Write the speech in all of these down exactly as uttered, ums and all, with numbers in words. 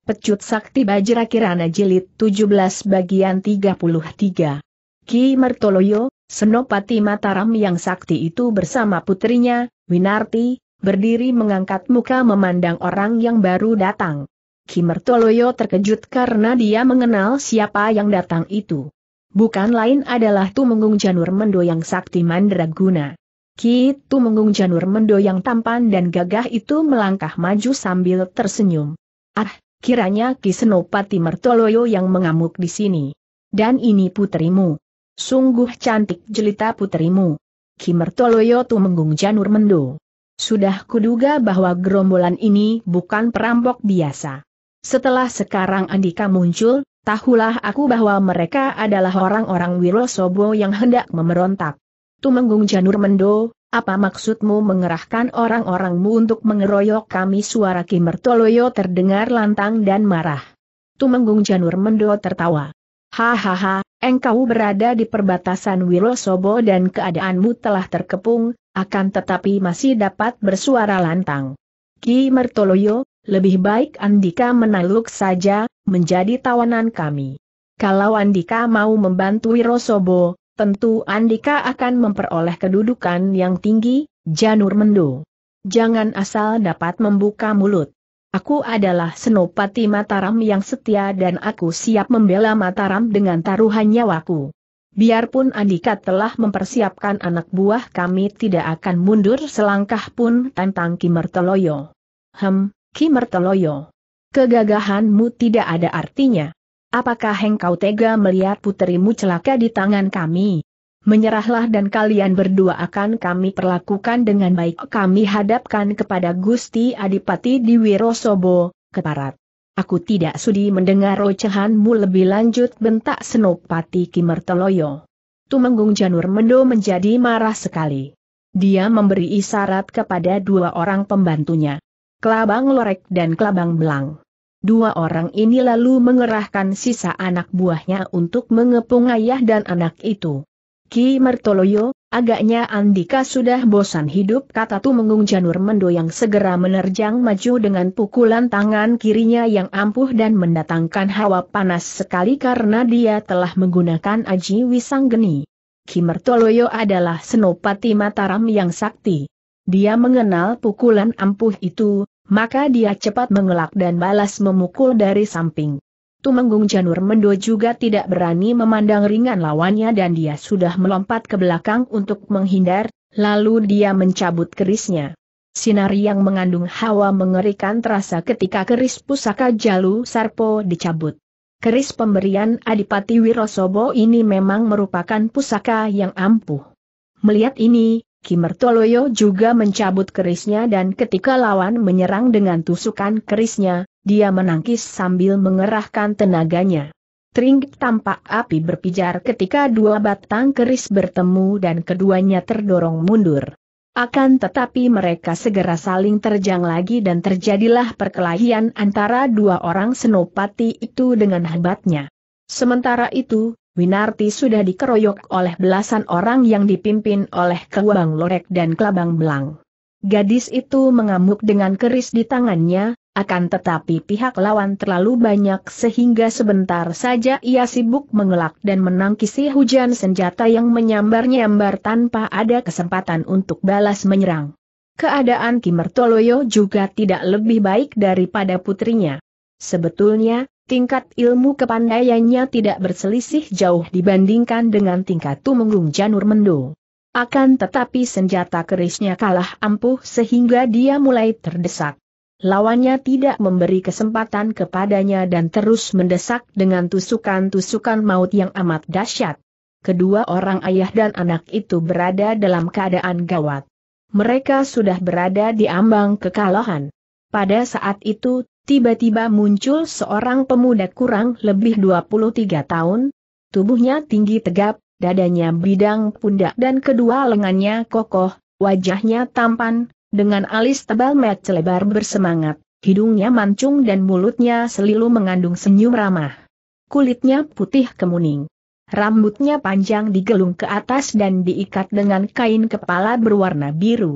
Pecut Sakti Bajrakirana Jilid tujuh belas bagian tiga puluh tiga. Ki Mertoloyo, Senopati Mataram yang sakti itu bersama putrinya, Winarti, berdiri mengangkat muka memandang orang yang baru datang. Ki Mertoloyo terkejut karena dia mengenal siapa yang datang itu. Bukan lain adalah Tumenggung Janur Mendo yang sakti mandraguna. Ki Tumenggung Janur Mendo yang tampan dan gagah itu melangkah maju sambil tersenyum. Ah! Kiranya Ki Senopati Mertoloyo yang mengamuk di sini. Dan ini putrimu. Sungguh cantik jelita putrimu. Ki Mertoloyo Tumenggung Janur Mendo. Sudah kuduga bahwa gerombolan ini bukan perampok biasa. Setelah sekarang Andika muncul, tahulah aku bahwa mereka adalah orang-orang Wirosobo yang hendak memberontak. Tumenggung Janur Mendo, apa maksudmu mengerahkan orang-orangmu untuk mengeroyok kami? Suara Ki Mertoloyo terdengar lantang dan marah. Tumenggung Janur Mendo tertawa. Hahaha, engkau berada di perbatasan Wirosobo dan keadaanmu telah terkepung, akan tetapi masih dapat bersuara lantang. Ki Mertoloyo, lebih baik Andika menakluk saja, menjadi tawanan kami. Kalau Andika mau membantu Wirosobo, tentu Andika akan memperoleh kedudukan yang tinggi. Janur Mendo, jangan asal dapat membuka mulut. Aku adalah Senopati Mataram yang setia dan aku siap membela Mataram dengan taruhan nyawaku. Biarpun Andika telah mempersiapkan anak buah kami tidak akan mundur selangkah pun, tantang Ki Mertoloyo. Hem, Ki Mertoloyo, kegagahanmu tidak ada artinya. Apakah engkau tega melihat putrimu celaka di tangan kami? Menyerahlah dan kalian berdua akan kami perlakukan dengan baik. Kami hadapkan kepada Gusti Adipati di Wirosobo, keparat. Aku tidak sudi mendengar ocehanmu lebih lanjut, bentak Senopati Ki Mertoloyo. Tumenggung Janur Mendo menjadi marah sekali. Dia memberi isyarat kepada dua orang pembantunya, Kelabang Lorek dan Kelabang Belang. Dua orang ini lalu mengerahkan sisa anak buahnya untuk mengepung ayah dan anak itu. Ki Mertoloyo, agaknya Andika sudah bosan hidup, kata Tumenggung Janur Mendo yang segera menerjang maju dengan pukulan tangan kirinya yang ampuh dan mendatangkan hawa panas sekali karena dia telah menggunakan aji wisanggeni. Ki Mertoloyo adalah Senopati Mataram yang sakti. Dia mengenal pukulan ampuh itu, maka dia cepat mengelak dan balas memukul dari samping. Tumenggung Janur Mendo juga tidak berani memandang ringan lawannya dan dia sudah melompat ke belakang untuk menghindar, lalu dia mencabut kerisnya. Sinar yang mengandung hawa mengerikan terasa ketika keris pusaka Jalu Sarpo dicabut. Keris pemberian Adipati Wirosobo ini memang merupakan pusaka yang ampuh. Melihat ini, Ki Mertoloyo juga mencabut kerisnya dan ketika lawan menyerang dengan tusukan kerisnya, dia menangkis sambil mengerahkan tenaganya. Tring, tampak api berpijar ketika dua batang keris bertemu dan keduanya terdorong mundur. Akan tetapi mereka segera saling terjang lagi dan terjadilah perkelahian antara dua orang senopati itu dengan hebatnya. Sementara itu, Winarti sudah dikeroyok oleh belasan orang yang dipimpin oleh Kelabang Lorek dan Kelabang Belang. Gadis itu mengamuk dengan keris di tangannya, akan tetapi pihak lawan terlalu banyak sehingga sebentar saja ia sibuk mengelak dan menangkisi hujan senjata yang menyambar-nyambar tanpa ada kesempatan untuk balas menyerang. Keadaan Ki Mertoloyo juga tidak lebih baik daripada putrinya. Sebetulnya, tingkat ilmu kepandaiannya tidak berselisih jauh dibandingkan dengan tingkat Tumenggung Janur Mendo. Akan tetapi senjata kerisnya kalah ampuh sehingga dia mulai terdesak. Lawannya tidak memberi kesempatan kepadanya dan terus mendesak dengan tusukan-tusukan maut yang amat dahsyat. Kedua orang ayah dan anak itu berada dalam keadaan gawat. Mereka sudah berada di ambang kekalahan. Pada saat itu, tiba-tiba muncul seorang pemuda kurang lebih dua puluh tiga tahun. Tubuhnya tinggi tegap, dadanya bidang pundak dan kedua lengannya kokoh, wajahnya tampan, dengan alis tebal mata lebar bersemangat, hidungnya mancung dan mulutnya selalu mengandung senyum ramah. Kulitnya putih kemuning. Rambutnya panjang digelung ke atas dan diikat dengan kain kepala berwarna biru.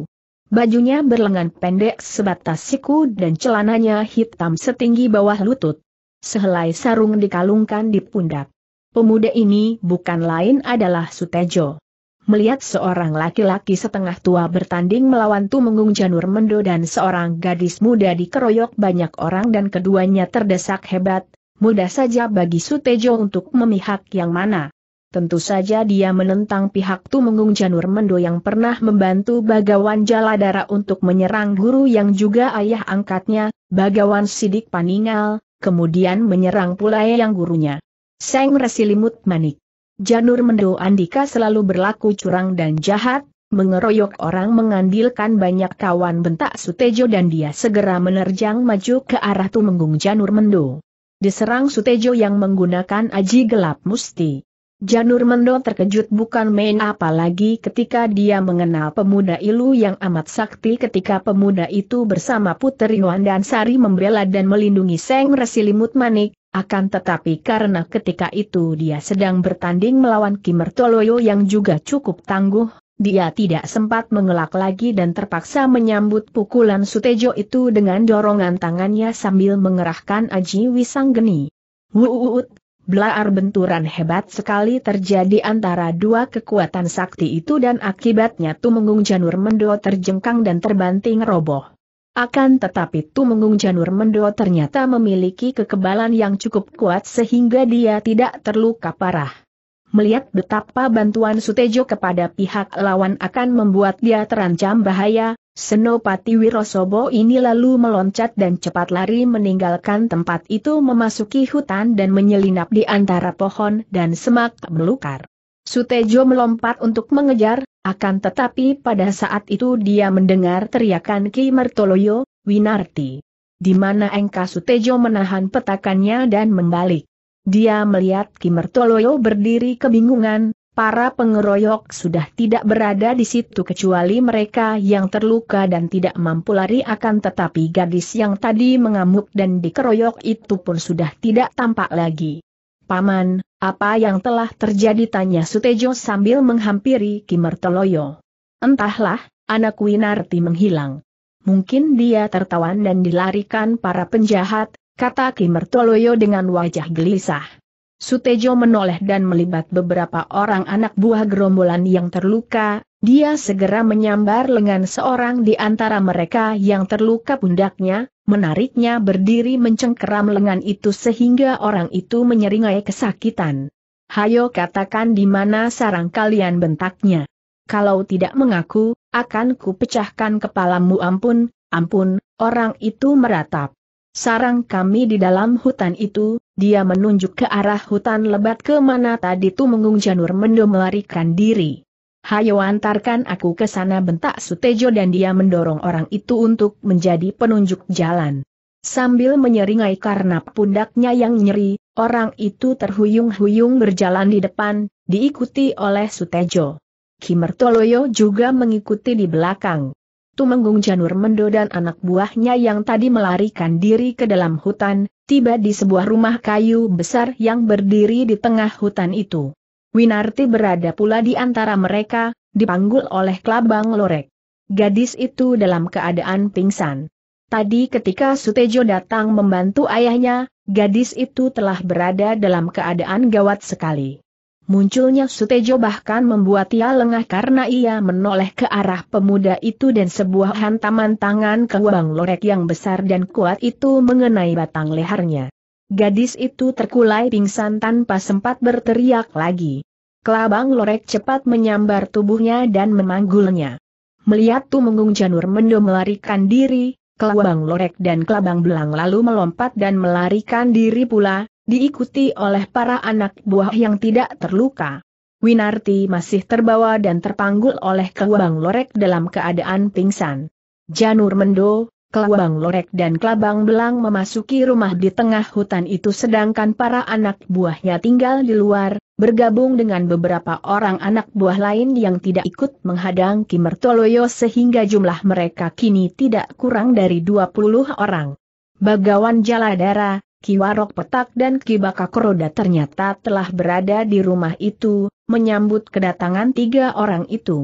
Bajunya berlengan pendek sebatas siku dan celananya hitam setinggi bawah lutut. Sehelai sarung dikalungkan di pundak. Pemuda ini bukan lain adalah Sutejo. Melihat seorang laki-laki setengah tua bertanding melawan Tumenggung Janur Mendo dan seorang gadis muda dikeroyok banyak orang dan keduanya terdesak hebat, mudah saja bagi Sutejo untuk memihak yang mana. Tentu saja dia menentang pihak Tumenggung Janur Mendo yang pernah membantu Bagawan Jaladara untuk menyerang guru yang juga ayah angkatnya, Bagawan Sidik Paningal, kemudian menyerang pula yang gurunya, Seng Resilimut Manik. Janur Mendo Andika selalu berlaku curang dan jahat, mengeroyok orang mengandilkan banyak kawan, bentak Sutejo dan dia segera menerjang maju ke arah Tumenggung Janur Mendo. Diserang Sutejo yang menggunakan aji gelap musti. Janur Mendo terkejut bukan main, apalagi ketika dia mengenal pemuda Ilu yang amat sakti ketika pemuda itu bersama Puteri dan Sari membela dan melindungi Seng Resilimut Manik, akan tetapi karena ketika itu dia sedang bertanding melawan Ki Mertoloyo yang juga cukup tangguh, dia tidak sempat mengelak lagi dan terpaksa menyambut pukulan Sutejo itu dengan dorongan tangannya sambil mengerahkan aji Wisanggeni. Wuut! Blaar benturan hebat sekali terjadi antara dua kekuatan sakti itu dan akibatnya Tumenggung Janur Mendo terjengkang dan terbanting roboh. Akan tetapi Tumenggung Janur Mendo ternyata memiliki kekebalan yang cukup kuat sehingga dia tidak terluka parah. Melihat betapa bantuan Sutejo kepada pihak lawan akan membuat dia terancam bahaya, Senopati Wirosobo ini lalu meloncat dan cepat lari meninggalkan tempat itu memasuki hutan dan menyelinap di antara pohon dan semak belukar. Sutejo melompat untuk mengejar, akan tetapi pada saat itu dia mendengar teriakan Ki Mertoloyo, "Winarti! Di mana engkau?" Sutejo menahan petakannya dan membalik. Dia melihat Ki Mertoloyo berdiri kebingungan. Para pengeroyok sudah tidak berada di situ kecuali mereka yang terluka dan tidak mampu lari, akan tetapi gadis yang tadi mengamuk dan dikeroyok itu pun sudah tidak tampak lagi. "Paman, apa yang telah terjadi?" tanya Sutejo sambil menghampiri Ki Mertoloyo. "Entahlah, anak Winarti menghilang. Mungkin dia tertawan dan dilarikan para penjahat," kata Ki Mertoloyo dengan wajah gelisah. Sutejo menoleh dan melihat beberapa orang anak buah gerombolan yang terluka, dia segera menyambar lengan seorang di antara mereka yang terluka pundaknya, menariknya berdiri mencengkeram lengan itu sehingga orang itu menyeringai kesakitan. "Hayo katakan di mana sarang kalian," bentaknya. "Kalau tidak mengaku, akan kupecahkan kepalamu." "Ampun, ampun," orang itu meratap. "Sarang kami di dalam hutan itu." Dia menunjuk ke arah hutan lebat ke mana tadi Tumenggung Janur Mendo melarikan diri. "Hayo antarkan aku ke sana," bentak Sutejo dan dia mendorong orang itu untuk menjadi penunjuk jalan. Sambil menyeringai karena pundaknya yang nyeri, orang itu terhuyung-huyung berjalan di depan, diikuti oleh Sutejo. Ki Mertoloyo juga mengikuti di belakang. Tumenggung Janur Mendo dan anak buahnya yang tadi melarikan diri ke dalam hutan, tiba di sebuah rumah kayu besar yang berdiri di tengah hutan itu. Winarti berada pula di antara mereka, dipanggul oleh Klabang Lorek. Gadis itu dalam keadaan pingsan. Tadi ketika Sutejo datang membantu ayahnya, gadis itu telah berada dalam keadaan gawat sekali. Munculnya Sutejo bahkan membuat ia lengah karena ia menoleh ke arah pemuda itu dan sebuah hantaman tangan Klabang Lorek yang besar dan kuat itu mengenai batang lehernya. Gadis itu terkulai pingsan tanpa sempat berteriak lagi. Klabang Lorek cepat menyambar tubuhnya dan memanggulnya. Melihat Tumenggung Janur Mendo melarikan diri, Klabang Lorek dan Klabang Belang lalu melompat dan melarikan diri pula, diikuti oleh para anak buah yang tidak terluka. Winarti masih terbawa dan terpanggul oleh Klabang Lorek dalam keadaan pingsan. Janur Mendo, Klabang Lorek dan Klabang Belang memasuki rumah di tengah hutan itu sedangkan para anak buahnya tinggal di luar, bergabung dengan beberapa orang anak buah lain yang tidak ikut menghadang Ki Mertoloyo sehingga jumlah mereka kini tidak kurang dari dua puluh orang. Bagawan Jaladara, Ki Warok Petak dan Ki Bakakroda ternyata telah berada di rumah itu, menyambut kedatangan tiga orang itu.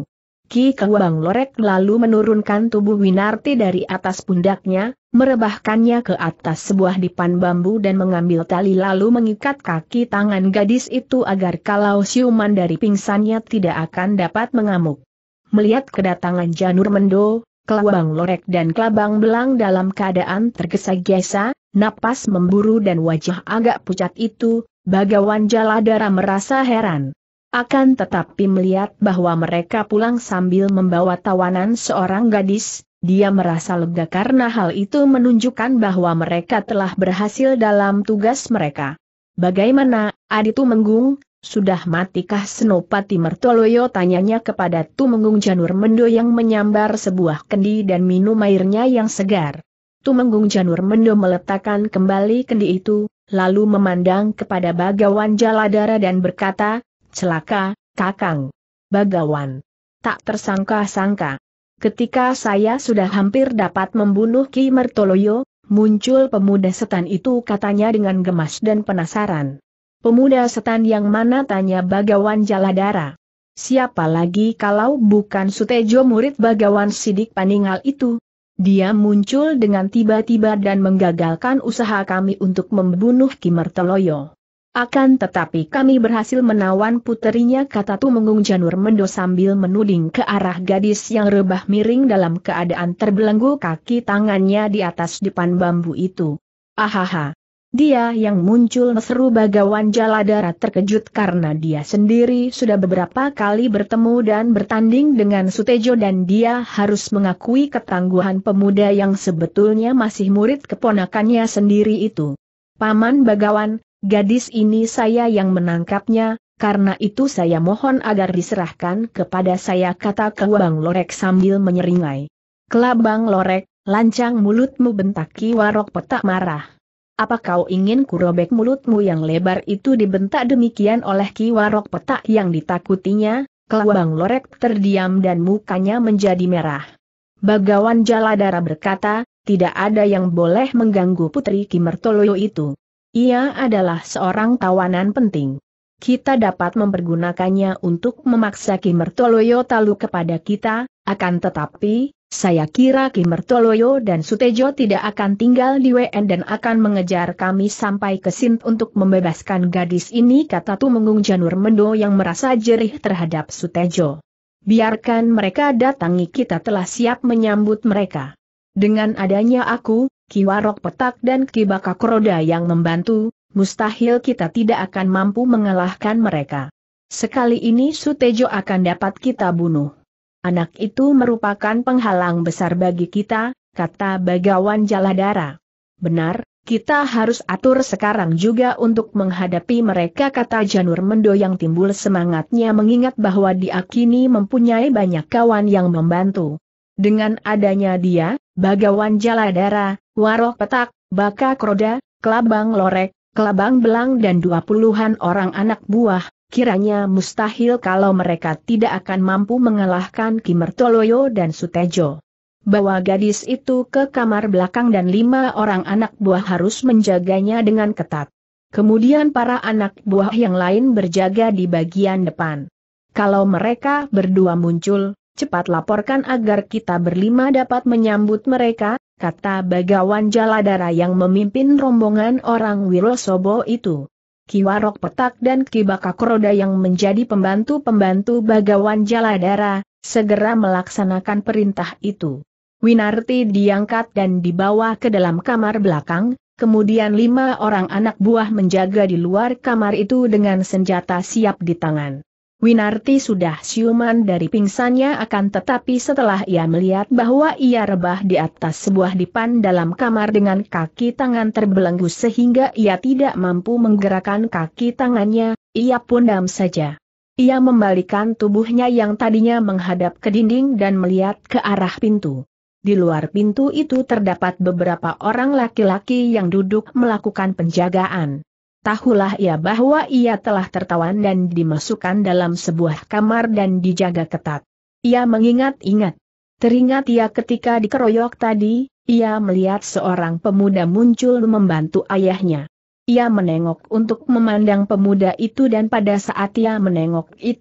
Ki Kewang Lorek lalu menurunkan tubuh Winarti dari atas pundaknya, merebahkannya ke atas sebuah dipan bambu dan mengambil tali lalu mengikat kaki tangan gadis itu agar kalau siuman dari pingsannya tidak akan dapat mengamuk. Melihat kedatangan Janur Mendo, Kewang Lorek dan Klabang Belang dalam keadaan tergesa-gesa, napas memburu dan wajah agak pucat itu, Bagawan Jaladara merasa heran. Akan tetapi melihat bahwa mereka pulang sambil membawa tawanan seorang gadis, dia merasa lega karena hal itu menunjukkan bahwa mereka telah berhasil dalam tugas mereka. Bagaimana, Adi Tumenggung, sudah matikah Senopati Mertoloyo? Tanyanya kepada Tumenggung Janur Mendo yang menyambar sebuah kendi dan minum airnya yang segar. Tumenggung Janur Mendo meletakkan kembali kendi itu, lalu memandang kepada Bagawan Jaladara dan berkata, "Celaka, Kakang Bagawan. Tak tersangka-sangka. Ketika saya sudah hampir dapat membunuh Ki Mertoloyo, muncul pemuda setan itu," katanya dengan gemas dan penasaran. "Pemuda setan yang mana?" tanya Bagawan Jaladara. "Siapa lagi kalau bukan Sutejo, murid Bagawan Sidik Paningal itu? Dia muncul dengan tiba-tiba dan menggagalkan usaha kami untuk membunuh Ki Mertoloyo. Akan tetapi kami berhasil menawan puterinya," kata Tumenggung Janur Mendo sambil menuding ke arah gadis yang rebah miring dalam keadaan terbelenggu kaki tangannya di atas dipan bambu itu. "Ahaha! Dia yang muncul!" seru Bagawan Jaladara terkejut karena dia sendiri sudah beberapa kali bertemu dan bertanding dengan Sutejo dan dia harus mengakui ketangguhan pemuda yang sebetulnya masih murid keponakannya sendiri itu. "Paman Bagawan, gadis ini saya yang menangkapnya, karena itu saya mohon agar diserahkan kepada saya," kata Kewang Lorek sambil menyeringai. "Kelabang Lorek, lancang mulutmu!" bentak Ki Warok Petak marah. "Apa kau ingin kurobek mulutmu yang lebar itu?" dibentak demikian oleh Ki Warok Petak yang ditakutinya. Kewang Lorek terdiam dan mukanya menjadi merah. Bagawan Jaladara berkata, "Tidak ada yang boleh mengganggu putri Ki Mertoloyo itu. Ia adalah seorang tawanan penting. Kita dapat mempergunakannya untuk memaksa Ki Mertoloyo takluk kepada kita, akan tetapi, saya kira Ki Mertoloyo dan Sutejo tidak akan tinggal di W N dan akan mengejar kami sampai ke Sint untuk membebaskan gadis ini," kata Tumenggung Janur Mendo yang merasa jerih terhadap Sutejo. "Biarkan mereka datangi, kita telah siap menyambut mereka. Dengan adanya aku, Ki Warok Petak dan Ki Bakakroda yang membantu, mustahil kita tidak akan mampu mengalahkan mereka. Sekali ini Sutejo akan dapat kita bunuh. Anak itu merupakan penghalang besar bagi kita," kata Bagawan Jaladara. "Benar, kita harus atur sekarang juga untuk menghadapi mereka," kata Janur Mendo yang timbul semangatnya mengingat bahwa dia kini mempunyai banyak kawan yang membantu. Dengan adanya dia, Bagawan Jaladara, Warok Petak, Bakakroda, Klabang Lorek, Klabang Belang dan dua puluhan orang anak buah, kiranya mustahil kalau mereka tidak akan mampu mengalahkan Ki Mertoloyo dan Sutejo. Bawa gadis itu ke kamar belakang dan lima orang anak buah harus menjaganya dengan ketat. Kemudian para anak buah yang lain berjaga di bagian depan. Kalau mereka berdua muncul, cepat laporkan agar kita berlima dapat menyambut mereka, kata Bagawan Jaladara yang memimpin rombongan orang Wirosobo itu. Ki Warok Petak dan Ki Bakakroda yang menjadi pembantu-pembantu Bagawan Jaladara, segera melaksanakan perintah itu. Winarti diangkat dan dibawa ke dalam kamar belakang, kemudian lima orang anak buah menjaga di luar kamar itu dengan senjata siap di tangan. Winarti sudah siuman dari pingsannya akan tetapi setelah ia melihat bahwa ia rebah di atas sebuah dipan dalam kamar dengan kaki tangan terbelenggu sehingga ia tidak mampu menggerakkan kaki tangannya, ia pun diam saja. Ia membalikan tubuhnya yang tadinya menghadap ke dinding dan melihat ke arah pintu. Di luar pintu itu terdapat beberapa orang laki-laki yang duduk melakukan penjagaan. Tahulah ia bahwa ia telah tertawan dan dimasukkan dalam sebuah kamar dan dijaga ketat. Ia mengingat-ingat. Teringat ia ketika dikeroyok tadi, ia melihat seorang pemuda muncul membantu ayahnya. Ia menengok untuk memandang pemuda itu dan pada saat ia menengok itu,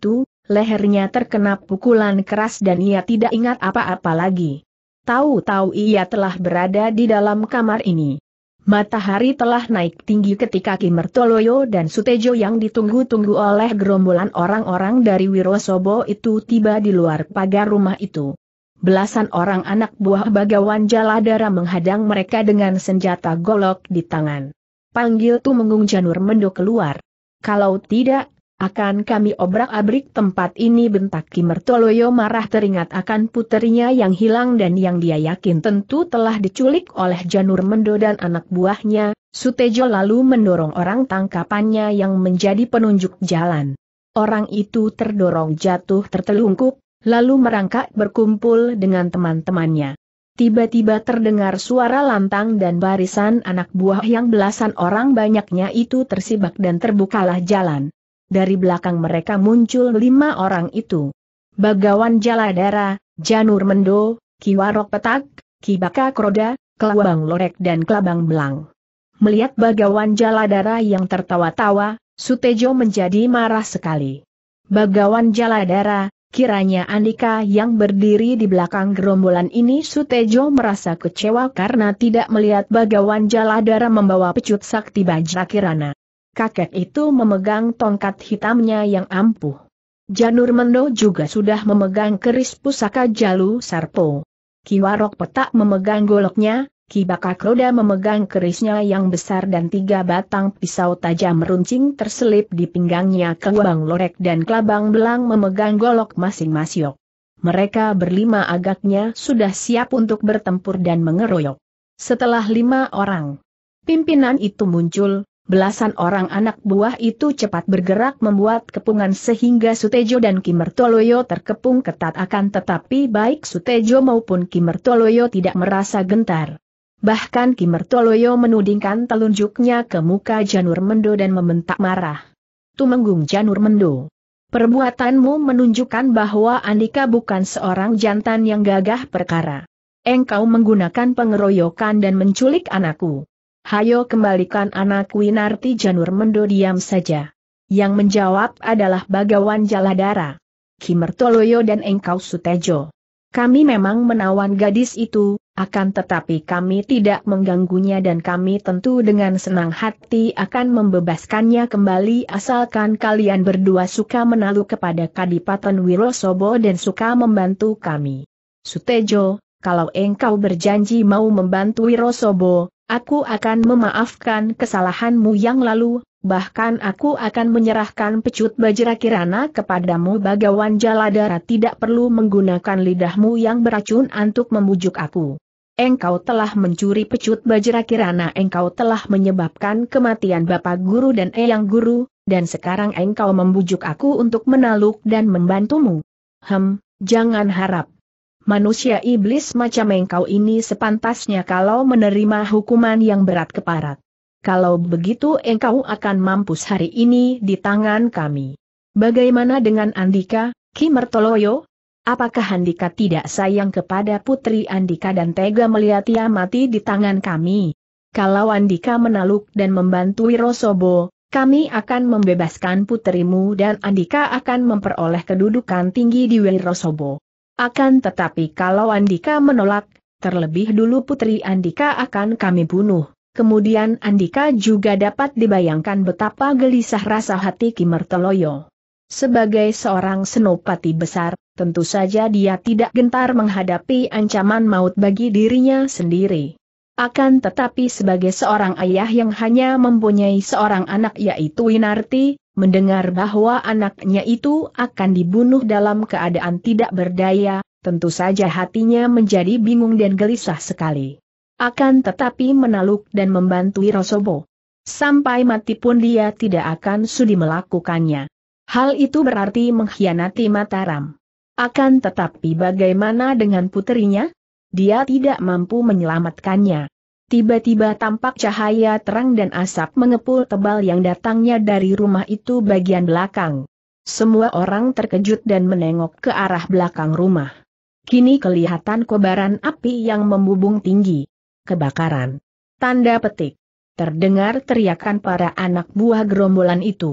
lehernya terkena pukulan keras dan ia tidak ingat apa-apa lagi. Tahu-tahu ia telah berada di dalam kamar ini. Matahari telah naik tinggi ketika Ki Mertoloyo dan Sutejo yang ditunggu-tunggu oleh gerombolan orang-orang dari Wirosobo itu tiba di luar pagar rumah itu. Belasan orang anak buah Bagawan Jaladara menghadang mereka dengan senjata golok di tangan. Panggil Tumenggung Janur Mendo keluar. Kalau tidak, akan kami obrak-abrik tempat ini, bentak Ki Mertoloyo marah teringat akan puterinya yang hilang dan yang dia yakin tentu telah diculik oleh Janur Mendo dan anak buahnya. Sutejo lalu mendorong orang tangkapannya yang menjadi penunjuk jalan. Orang itu terdorong jatuh tertelungkup, lalu merangkak berkumpul dengan teman-temannya. Tiba-tiba terdengar suara lantang dan barisan anak buah yang belasan orang banyaknya itu tersibak dan terbukalah jalan. Dari belakang mereka muncul lima orang itu. Bagawan Jaladara, Janur Mendo, Ki Warok Petak, Ki Baka Kroda, Kelabang Lorek dan Kelabang Belang. Melihat Bagawan Jaladara yang tertawa-tawa, Sutejo menjadi marah sekali. Bagawan Jaladara, kiranya Andika yang berdiri di belakang gerombolan ini. Sutejo merasa kecewa karena tidak melihat Bagawan Jaladara membawa pecut sakti Bajrakirana. Kakek itu memegang tongkat hitamnya yang ampuh. Janur Mendo juga sudah memegang keris pusaka Jalu Sarpo. Ki Warok Petak memegang goloknya, Ki Baka Kroda memegang kerisnya yang besar dan tiga batang pisau tajam meruncing terselip di pinggangnya. Kelabang Lorek dan Kelabang Belang memegang golok masing-masing. Mereka berlima agaknya sudah siap untuk bertempur dan mengeroyok. Setelah lima orang pimpinan itu muncul, belasan orang anak buah itu cepat bergerak membuat kepungan sehingga Sutejo dan Ki Mertoloyo terkepung ketat, akan tetapi baik Sutejo maupun Ki Mertoloyo tidak merasa gentar. Bahkan Ki Mertoloyo menudingkan telunjuknya ke muka Janur Mendo dan membentak marah. Tumenggung Janur Mendo, perbuatanmu menunjukkan bahwa Andika bukan seorang jantan yang gagah perkara. Engkau menggunakan pengeroyokan dan menculik anakku. Hayo kembalikan anak Winarti. Janur Mendo diam saja. Yang menjawab adalah Bagawan Jaladara, Ki Mertoloyo dan engkau Sutejo. Kami memang menawan gadis itu, akan tetapi kami tidak mengganggunya dan kami tentu dengan senang hati akan membebaskannya kembali asalkan kalian berdua suka menalu kepada Kadipaten Wirosobo dan suka membantu kami. Sutejo, kalau engkau berjanji mau membantu Wirosobo, aku akan memaafkan kesalahanmu yang lalu, bahkan aku akan menyerahkan pecut Bajrakirana kepadamu. Bagawan Jaladara tidak perlu menggunakan lidahmu yang beracun untuk membujuk aku. Engkau telah mencuri pecut Bajrakirana, engkau telah menyebabkan kematian Bapak Guru dan Eyang Guru, dan sekarang engkau membujuk aku untuk menaluk dan membantumu. Hem, jangan harap. Manusia iblis macam engkau ini sepantasnya kalau menerima hukuman yang berat keparat. Kalau begitu engkau akan mampus hari ini di tangan kami. Bagaimana dengan Andika, Ki Mertoloyo? Apakah Andika tidak sayang kepada putri Andika dan tega melihat ia mati di tangan kami? Kalau Andika menaluk dan membantu Wirosobo, kami akan membebaskan putrimu dan Andika akan memperoleh kedudukan tinggi di Wirosobo. Akan tetapi kalau Andika menolak, terlebih dulu putri Andika akan kami bunuh. Kemudian Andika juga dapat dibayangkan betapa gelisah rasa hati Ki Mertoloyo. Sebagai seorang senopati besar, tentu saja dia tidak gentar menghadapi ancaman maut bagi dirinya sendiri. Akan tetapi sebagai seorang ayah yang hanya mempunyai seorang anak yaitu Winarti, mendengar bahwa anaknya itu akan dibunuh dalam keadaan tidak berdaya, tentu saja hatinya menjadi bingung dan gelisah sekali. Akan tetapi menaluk dan membantu Wirosobo, sampai mati pun dia tidak akan sudi melakukannya. Hal itu berarti mengkhianati Mataram. Akan tetapi bagaimana dengan puterinya? Dia tidak mampu menyelamatkannya. Tiba-tiba tampak cahaya terang dan asap mengepul tebal yang datangnya dari rumah itu bagian belakang. Semua orang terkejut dan menengok ke arah belakang rumah. Kini kelihatan kobaran api yang membubung tinggi. Kebakaran. Tanda petik. Terdengar teriakan para anak buah gerombolan itu.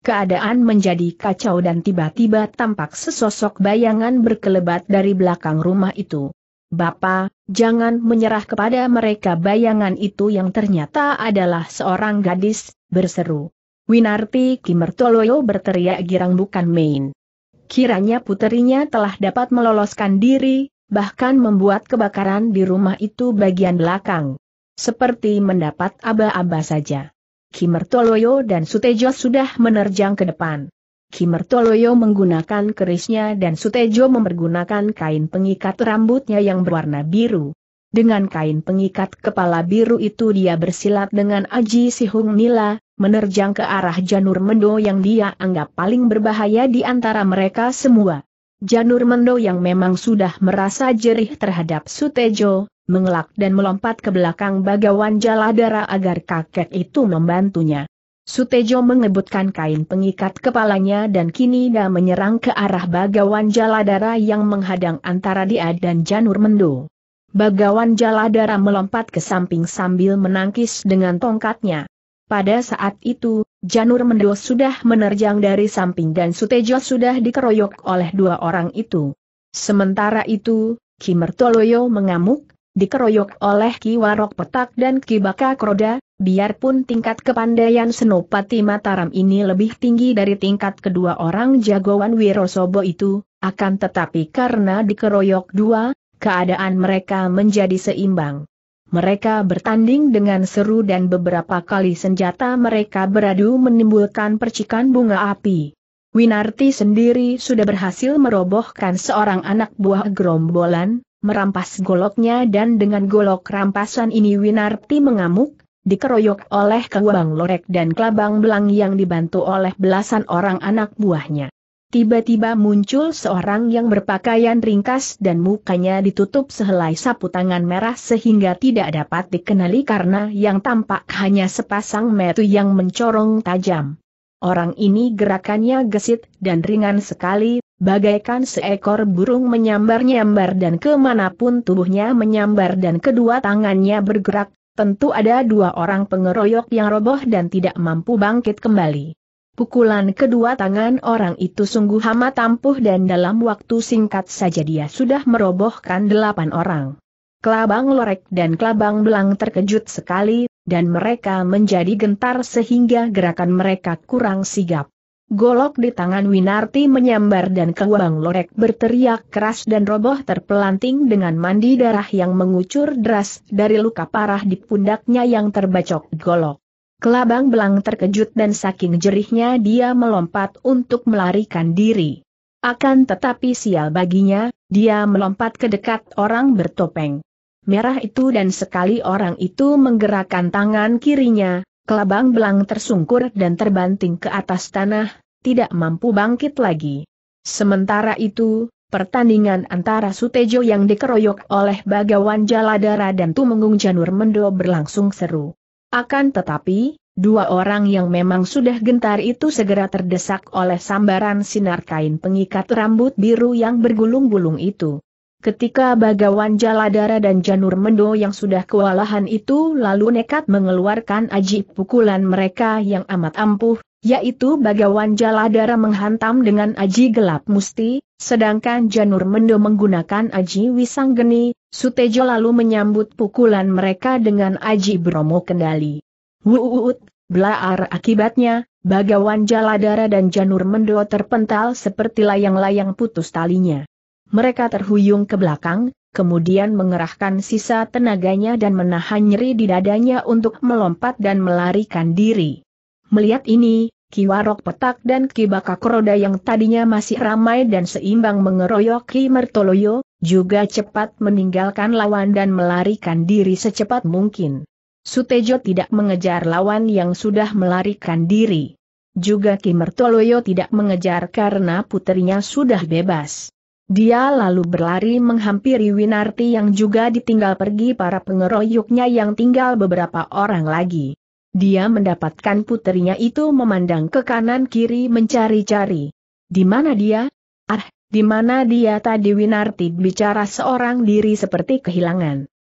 Keadaan menjadi kacau dan tiba-tiba tampak sesosok bayangan berkelebat dari belakang rumah itu. "Bapak, jangan menyerah kepada mereka!" Bayangan itu yang ternyata adalah seorang gadis, berseru. Winarti Ki Mertoloyo berteriak girang bukan main. Kiranya puterinya telah dapat meloloskan diri, bahkan membuat kebakaran di rumah itu bagian belakang. Seperti mendapat aba-aba saja. Ki Mertoloyo dan Sutejo sudah menerjang ke depan. Ki Mertoloyo menggunakan kerisnya dan Sutejo mempergunakan kain pengikat rambutnya yang berwarna biru. Dengan kain pengikat kepala biru itu dia bersilat dengan Aji Sihung Nila, menerjang ke arah Janur Mendo yang dia anggap paling berbahaya di antara mereka semua. Janur Mendo yang memang sudah merasa jerih terhadap Sutejo, mengelak dan melompat ke belakang Bagawan Jaladara agar kakek itu membantunya. Sutejo mengebutkan kain pengikat kepalanya dan kini dia menyerang ke arah Bagawan Jaladara yang menghadang antara dia dan Janur Mendo. Bagawan Jaladara melompat ke samping sambil menangkis dengan tongkatnya. Pada saat itu, Janur Mendo sudah menerjang dari samping dan Sutejo sudah dikeroyok oleh dua orang itu. Sementara itu, Ki Mertoloyo mengamuk, dikeroyok oleh Ki Warok Petak dan Ki Baka Kroda. Biarpun tingkat kepandaian Senopati Mataram ini lebih tinggi dari tingkat kedua orang jagoan Wirosobo itu, akan tetapi karena dikeroyok dua, keadaan mereka menjadi seimbang. Mereka bertanding dengan seru dan beberapa kali senjata mereka beradu menimbulkan percikan bunga api. Winarti sendiri sudah berhasil merobohkan seorang anak buah gerombolan, merampas goloknya dan dengan golok rampasan ini Winarti mengamuk, dikeroyok oleh Kelabang Lorek dan Kelabang Belang yang dibantu oleh belasan orang anak buahnya. Tiba-tiba muncul seorang yang berpakaian ringkas dan mukanya ditutup sehelai sapu tangan merah sehingga tidak dapat dikenali karena yang tampak hanya sepasang mata yang mencorong tajam. Orang ini gerakannya gesit dan ringan sekali, bagaikan seekor burung menyambar-nyambar dan kemanapun tubuhnya menyambar dan kedua tangannya bergerak. Tentu ada dua orang pengeroyok yang roboh dan tidak mampu bangkit kembali. Pukulan kedua tangan orang itu sungguh amat ampuh dan dalam waktu singkat saja dia sudah merobohkan delapan orang. Kelabang Lorek dan Kelabang Belang terkejut sekali, dan mereka menjadi gentar sehingga gerakan mereka kurang sigap. Golok di tangan Winarti menyambar dan Kelabang Lorek berteriak keras dan roboh terpelanting dengan mandi darah yang mengucur deras dari luka parah di pundaknya yang terbacok golok. Kelabang Belang terkejut dan saking jerihnya dia melompat untuk melarikan diri. Akan tetapi sial baginya, dia melompat ke dekat orang bertopeng merah itu dan sekali orang itu menggerakkan tangan kirinya, Kelabang Belang tersungkur dan terbanting ke atas tanah, tidak mampu bangkit lagi. Sementara itu, pertandingan antara Sutejo yang dikeroyok oleh Bagawan Jaladara dan Tumenggung Janur Mendo berlangsung seru. Akan tetapi, dua orang yang memang sudah gentar itu segera terdesak oleh sambaran sinar kain pengikat rambut biru yang bergulung-gulung itu. Ketika Bagawan Jaladara dan Janur Mendo yang sudah kewalahan itu lalu nekat mengeluarkan aji pukulan mereka yang amat ampuh, yaitu Bagawan Jaladara menghantam dengan aji gelap musti, sedangkan Janur Mendo menggunakan aji wisanggeni, Sutejo lalu menyambut pukulan mereka dengan aji Bromo kendali. Wuut, belaar akibatnya, Bagawan Jaladara dan Janur Mendo terpental seperti layang-layang putus talinya. Mereka terhuyung ke belakang, kemudian mengerahkan sisa tenaganya dan menahan nyeri di dadanya untuk melompat dan melarikan diri. Melihat ini, Ki Warok Petak dan Ki Baka Kroda yang tadinya masih ramai dan seimbang mengeroyok Ki Mertoloyo, juga cepat meninggalkan lawan dan melarikan diri secepat mungkin. Sutejo tidak mengejar lawan yang sudah melarikan diri. Juga Ki Mertoloyo tidak mengejar karena puterinya sudah bebas. Dia lalu berlari menghampiri Winarti yang juga ditinggal pergi para pengeroyoknya yang tinggal beberapa orang lagi. Dia mendapatkan puterinya itu memandang ke kanan kiri mencari-cari. Di mana dia? Ah, di mana dia tadi? Winarti bicara seorang diri seperti kehilangan.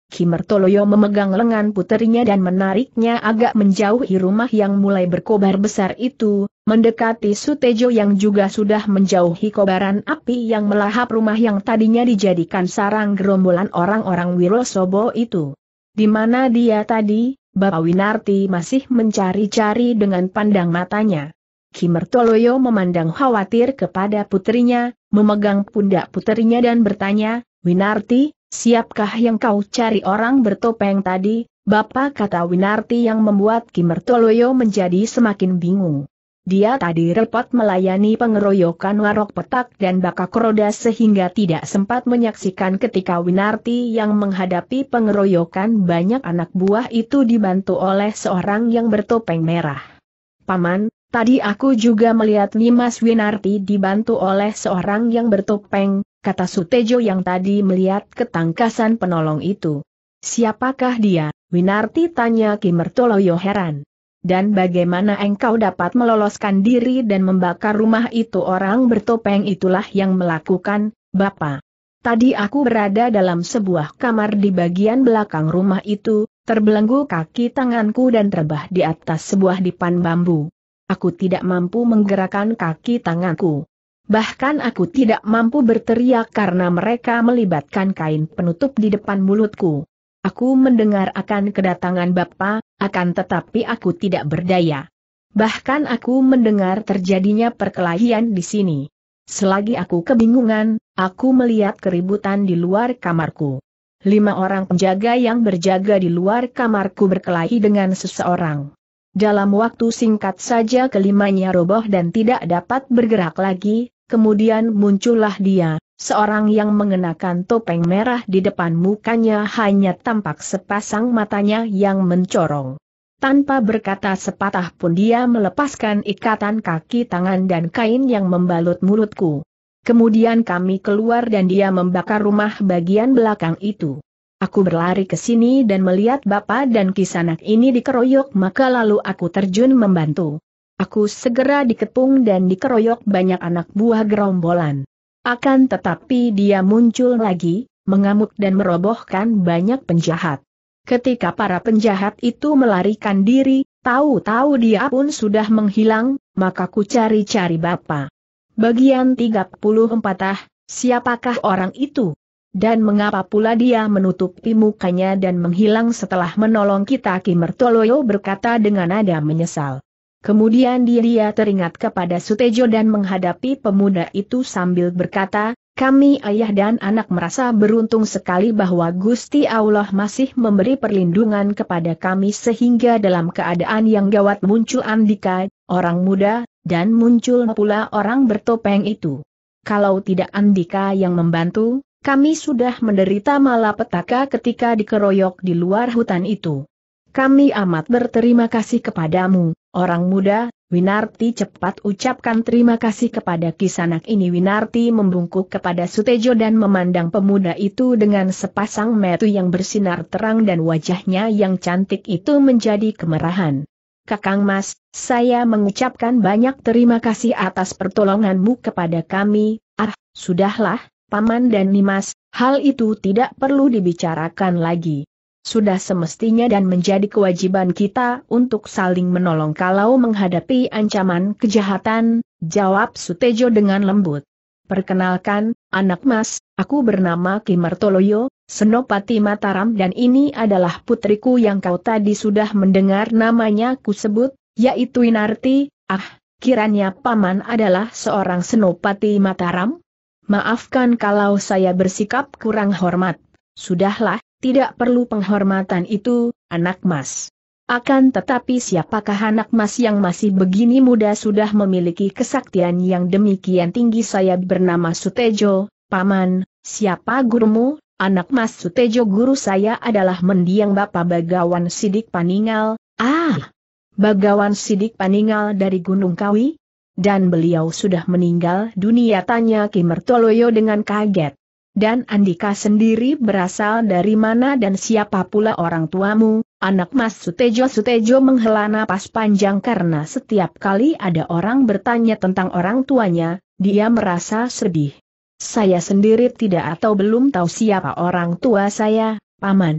Ki Mertoloyo memegang lengan puterinya dan menariknya agak menjauhi rumah yang mulai berkobar besar itu, mendekati Sutejo yang juga sudah menjauhi kobaran api yang melahap rumah yang tadinya dijadikan sarang gerombolan orang-orang Wirosobo itu. Di mana dia tadi? Bapak Winarti masih mencari-cari dengan pandang matanya. Ki Mertoloyo memandang khawatir kepada puterinya, memegang pundak puterinya dan bertanya, "Winarti, siapkah yang kau cari orang bertopeng tadi?" Bapak, kata Winarti yang membuat Ki Mertoloyo menjadi semakin bingung. Dia tadi repot melayani pengeroyokan warok petak dan bakak roda sehingga tidak sempat menyaksikan ketika Winarti yang menghadapi pengeroyokan banyak anak buah itu dibantu oleh seorang yang bertopeng merah. "Paman, tadi aku juga melihat Nimas Winarti dibantu oleh seorang yang bertopeng," kata Sutejo yang tadi melihat ketangkasan penolong itu. "Siapakah dia, Winarti?" tanya Ki Mertoloyo heran. "Dan bagaimana engkau dapat meloloskan diri dan membakar rumah itu?" "Orang bertopeng itulah yang melakukan, Bapak. Tadi aku berada dalam sebuah kamar di bagian belakang rumah itu, terbelenggu kaki tanganku dan terbah di atas sebuah dipan bambu. Aku tidak mampu menggerakkan kaki tanganku. Bahkan aku tidak mampu berteriak karena mereka melibatkan kain penutup di depan mulutku. Aku mendengar akan kedatangan Bapak, akan tetapi aku tidak berdaya. Bahkan aku mendengar terjadinya perkelahian di sini. Selagi aku kebingungan, aku melihat keributan di luar kamarku. Lima orang penjaga yang berjaga di luar kamarku berkelahi dengan seseorang. Dalam waktu singkat saja kelimanya roboh dan tidak dapat bergerak lagi, kemudian muncullah dia, seorang yang mengenakan topeng merah di depan mukanya hanya tampak sepasang matanya yang mencorong. Tanpa berkata sepatah pun dia melepaskan ikatan kaki tangan dan kain yang membalut mulutku. Kemudian kami keluar dan dia membakar rumah bagian belakang itu. Aku berlari ke sini dan melihat Bapak dan Kisanak ini dikeroyok, maka lalu aku terjun membantu. Aku segera dikepung dan dikeroyok banyak anak buah gerombolan. Akan tetapi dia muncul lagi, mengamuk dan merobohkan banyak penjahat. Ketika para penjahat itu melarikan diri, tahu-tahu dia pun sudah menghilang, maka ku cari-cari Bapak. Bagian tiga puluh empat. Ah, siapakah orang itu? Dan mengapa pula dia menutupi mukanya dan menghilang setelah menolong kita? Ki Mertoloyo berkata dengan nada menyesal. Kemudian dia, dia teringat kepada Sutejo dan menghadapi pemuda itu sambil berkata, "Kami ayah dan anak merasa beruntung sekali bahwa Gusti Allah masih memberi perlindungan kepada kami sehingga dalam keadaan yang gawat muncul Andika, orang muda, dan muncul pula orang bertopeng itu. Kalau tidak Andika yang membantu, kami sudah menderita malapetaka ketika dikeroyok di luar hutan itu. Kami amat berterima kasih kepadamu, orang muda." "Winarti, cepat ucapkan terima kasih kepada Kisanak ini." Winarti membungkuk kepada Sutejo dan memandang pemuda itu dengan sepasang mata yang bersinar terang dan wajahnya yang cantik itu menjadi kemerahan. "Kakang Mas, saya mengucapkan banyak terima kasih atas pertolonganmu kepada kami." "Ah, sudahlah, Paman dan Nimas, hal itu tidak perlu dibicarakan lagi. Sudah semestinya dan menjadi kewajiban kita untuk saling menolong kalau menghadapi ancaman kejahatan," jawab Sutejo dengan lembut. "Perkenalkan, anak Mas, aku bernama Ki Mertoloyo, Senopati Mataram, dan ini adalah putriku yang kau tadi sudah mendengar namanya ku sebut, yaitu Winarti." "Ah, kiranya Paman adalah seorang Senopati Mataram? Maafkan kalau saya bersikap kurang hormat." "Sudahlah, tidak perlu penghormatan itu, anak Mas. Akan tetapi siapakah anak Mas yang masih begini muda sudah memiliki kesaktian yang demikian tinggi?" "Saya bernama Sutejo, Paman." "Siapa gurumu?" "Anak Mas Sutejo, guru saya adalah mendiang Bapak Bagawan Sidik Paningal." "Ah, Bagawan Sidik Paningal dari Gunung Kawi? Dan beliau sudah meninggal dunia?" tanya Ki Mertoloyo dengan kaget. "Dan Andika sendiri berasal dari mana dan siapa pula orang tuamu, anak Mas Sutejo?" Sutejo menghela napas panjang karena setiap kali ada orang bertanya tentang orang tuanya, dia merasa sedih. "Saya sendiri tidak atau belum tahu siapa orang tua saya, Paman."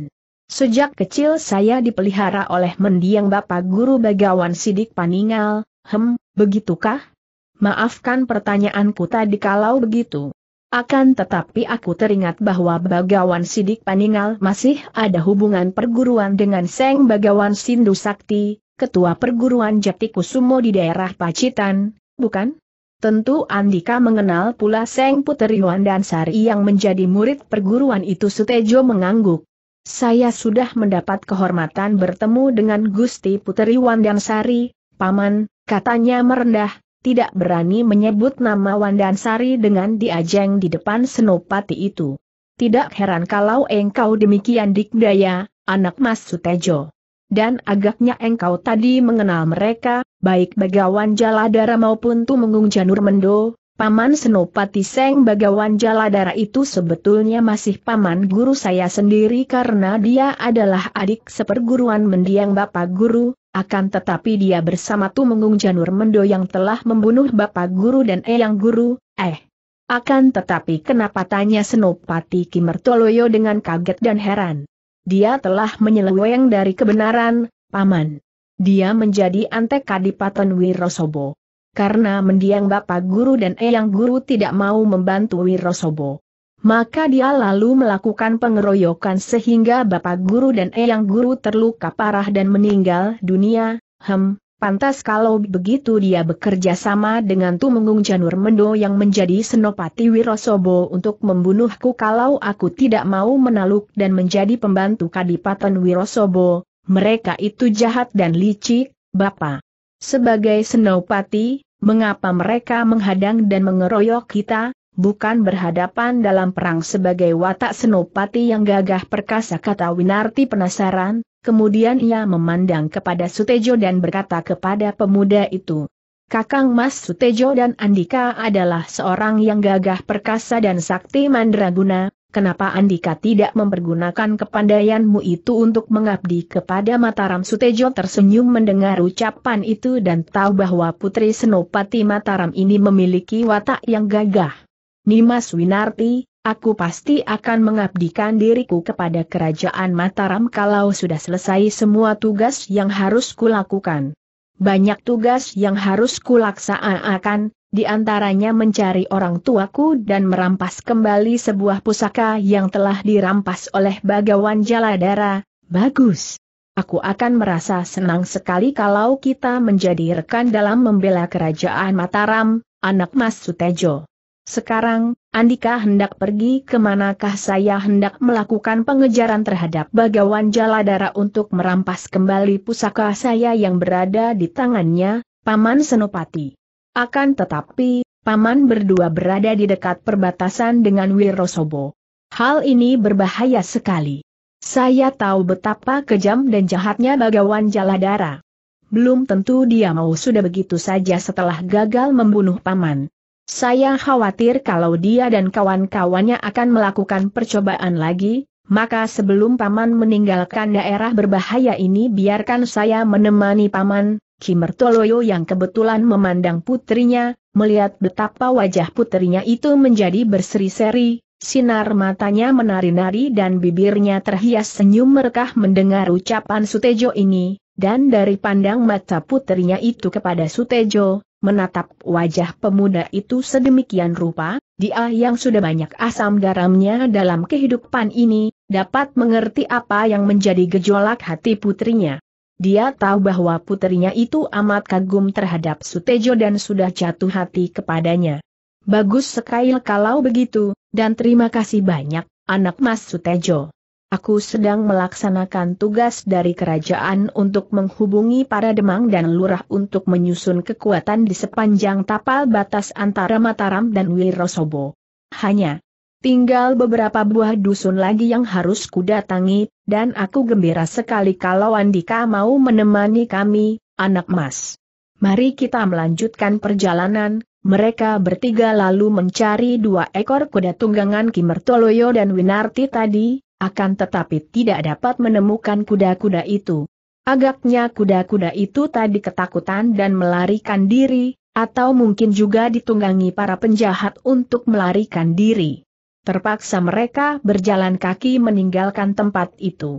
Sejak kecil saya dipelihara oleh mendiang Bapak Guru Bagawan Sidik Paningal. Hem, begitukah? Maafkan pertanyaanku tadi kalau begitu. Akan tetapi aku teringat bahwa Bagawan Sidik Paningal masih ada hubungan perguruan dengan Seng Bagawan Sindu Sakti, ketua perguruan Jati Kusumo di daerah Pacitan, bukan? Tentu Andika mengenal pula Seng Puteri Wandansari yang menjadi murid perguruan itu. Sutejo mengangguk. Saya sudah mendapat kehormatan bertemu dengan Gusti Puteri Wandansari, Paman, katanya merendah, tidak berani menyebut nama Wandansari dengan diajeng di depan senopati itu. Tidak heran kalau engkau demikian dikdaya, anak Mas Sutejo. Dan agaknya engkau tadi mengenal mereka, baik Bagawan Jaladara maupun Tumenggung Janur Mendo. Paman Senopati Seng Bagawan Jaladara itu sebetulnya masih paman guru saya sendiri karena dia adalah adik seperguruan mendiang Bapak Guru, akan tetapi dia bersama Tumenggung Janur Mendo yang telah membunuh Bapak Guru dan Eyang Guru. Eh, akan tetapi kenapa, tanya Senopati Kimertoloyo dengan kaget dan heran. Dia telah menyeleweng dari kebenaran, Paman. Dia menjadi antek Kadipaten Wirosobo. Karena mendiang Bapak Guru dan Eyang Guru tidak mau membantu Wirosobo. Maka dia lalu melakukan pengeroyokan sehingga Bapak Guru dan Eyang Guru terluka parah dan meninggal dunia. Hem, pantas kalau begitu dia bekerja sama dengan Tumenggung Janur Mendo yang menjadi senopati Wirosobo untuk membunuhku kalau aku tidak mau menaluk dan menjadi pembantu Kadipaten Wirosobo. Mereka itu jahat dan licik, Bapak. Sebagai senopati, mengapa mereka menghadang dan mengeroyok kita? Bukan berhadapan dalam perang sebagai watak senopati yang gagah perkasa, kata Winarti penasaran. Kemudian ia memandang kepada Sutejo dan berkata kepada pemuda itu, Kakang Mas Sutejo dan Andika adalah seorang yang gagah perkasa dan sakti mandraguna. Kenapa Andika tidak mempergunakan kepandaianmu itu untuk mengabdi kepada Mataram? Sutejo tersenyum mendengar ucapan itu dan tahu bahwa Putri Senopati Mataram ini memiliki watak yang gagah. Nimas Winarti, aku pasti akan mengabdikan diriku kepada kerajaan Mataram kalau sudah selesai semua tugas yang harus kulakukan. Banyak tugas yang harus kulaksanakan, di antaranya mencari orang tuaku dan merampas kembali sebuah pusaka yang telah dirampas oleh Bagawan Jaladara. Bagus. Aku akan merasa senang sekali kalau kita menjadi rekan dalam membela kerajaan Mataram, anak Mas Sutejo. Sekarang, Andika hendak pergi kemanakah? Saya hendak melakukan pengejaran terhadap Bagawan Jaladara untuk merampas kembali pusaka saya yang berada di tangannya, Paman Senopati. Akan tetapi, Paman berdua berada di dekat perbatasan dengan Wirosobo. Hal ini berbahaya sekali. Saya tahu betapa kejam dan jahatnya Bagawan Jaladara. Belum tentu dia mau sudah begitu saja setelah gagal membunuh Paman. Saya khawatir kalau dia dan kawan-kawannya akan melakukan percobaan lagi, maka sebelum Paman meninggalkan daerah berbahaya ini biarkan saya menemani Paman. Kimertoloyo yang kebetulan memandang putrinya, melihat betapa wajah putrinya itu menjadi berseri-seri, sinar matanya menari-nari dan bibirnya terhias senyum merekah mendengar ucapan Sutejo ini, dan dari pandang mata putrinya itu kepada Sutejo, menatap wajah pemuda itu sedemikian rupa, dia yang sudah banyak asam garamnya dalam kehidupan ini, dapat mengerti apa yang menjadi gejolak hati putrinya. Dia tahu bahwa putrinya itu amat kagum terhadap Sutejo dan sudah jatuh hati kepadanya. Bagus sekali kalau begitu, dan terima kasih banyak, anak Mas Sutejo. Aku sedang melaksanakan tugas dari kerajaan untuk menghubungi para demang dan lurah untuk menyusun kekuatan di sepanjang tapal batas antara Mataram dan Wirosobo. Hanya tinggal beberapa buah dusun lagi yang harus kudatangi, dan aku gembira sekali kalau Andika mau menemani kami, anak Mas. Mari kita melanjutkan perjalanan. Mereka bertiga lalu mencari dua ekor kuda tunggangan Kimertoloyo dan Winarti tadi. Akan tetapi tidak dapat menemukan kuda-kuda itu. Agaknya kuda-kuda itu tadi ketakutan dan melarikan diri, atau mungkin juga ditunggangi para penjahat untuk melarikan diri. Terpaksa mereka berjalan kaki meninggalkan tempat itu.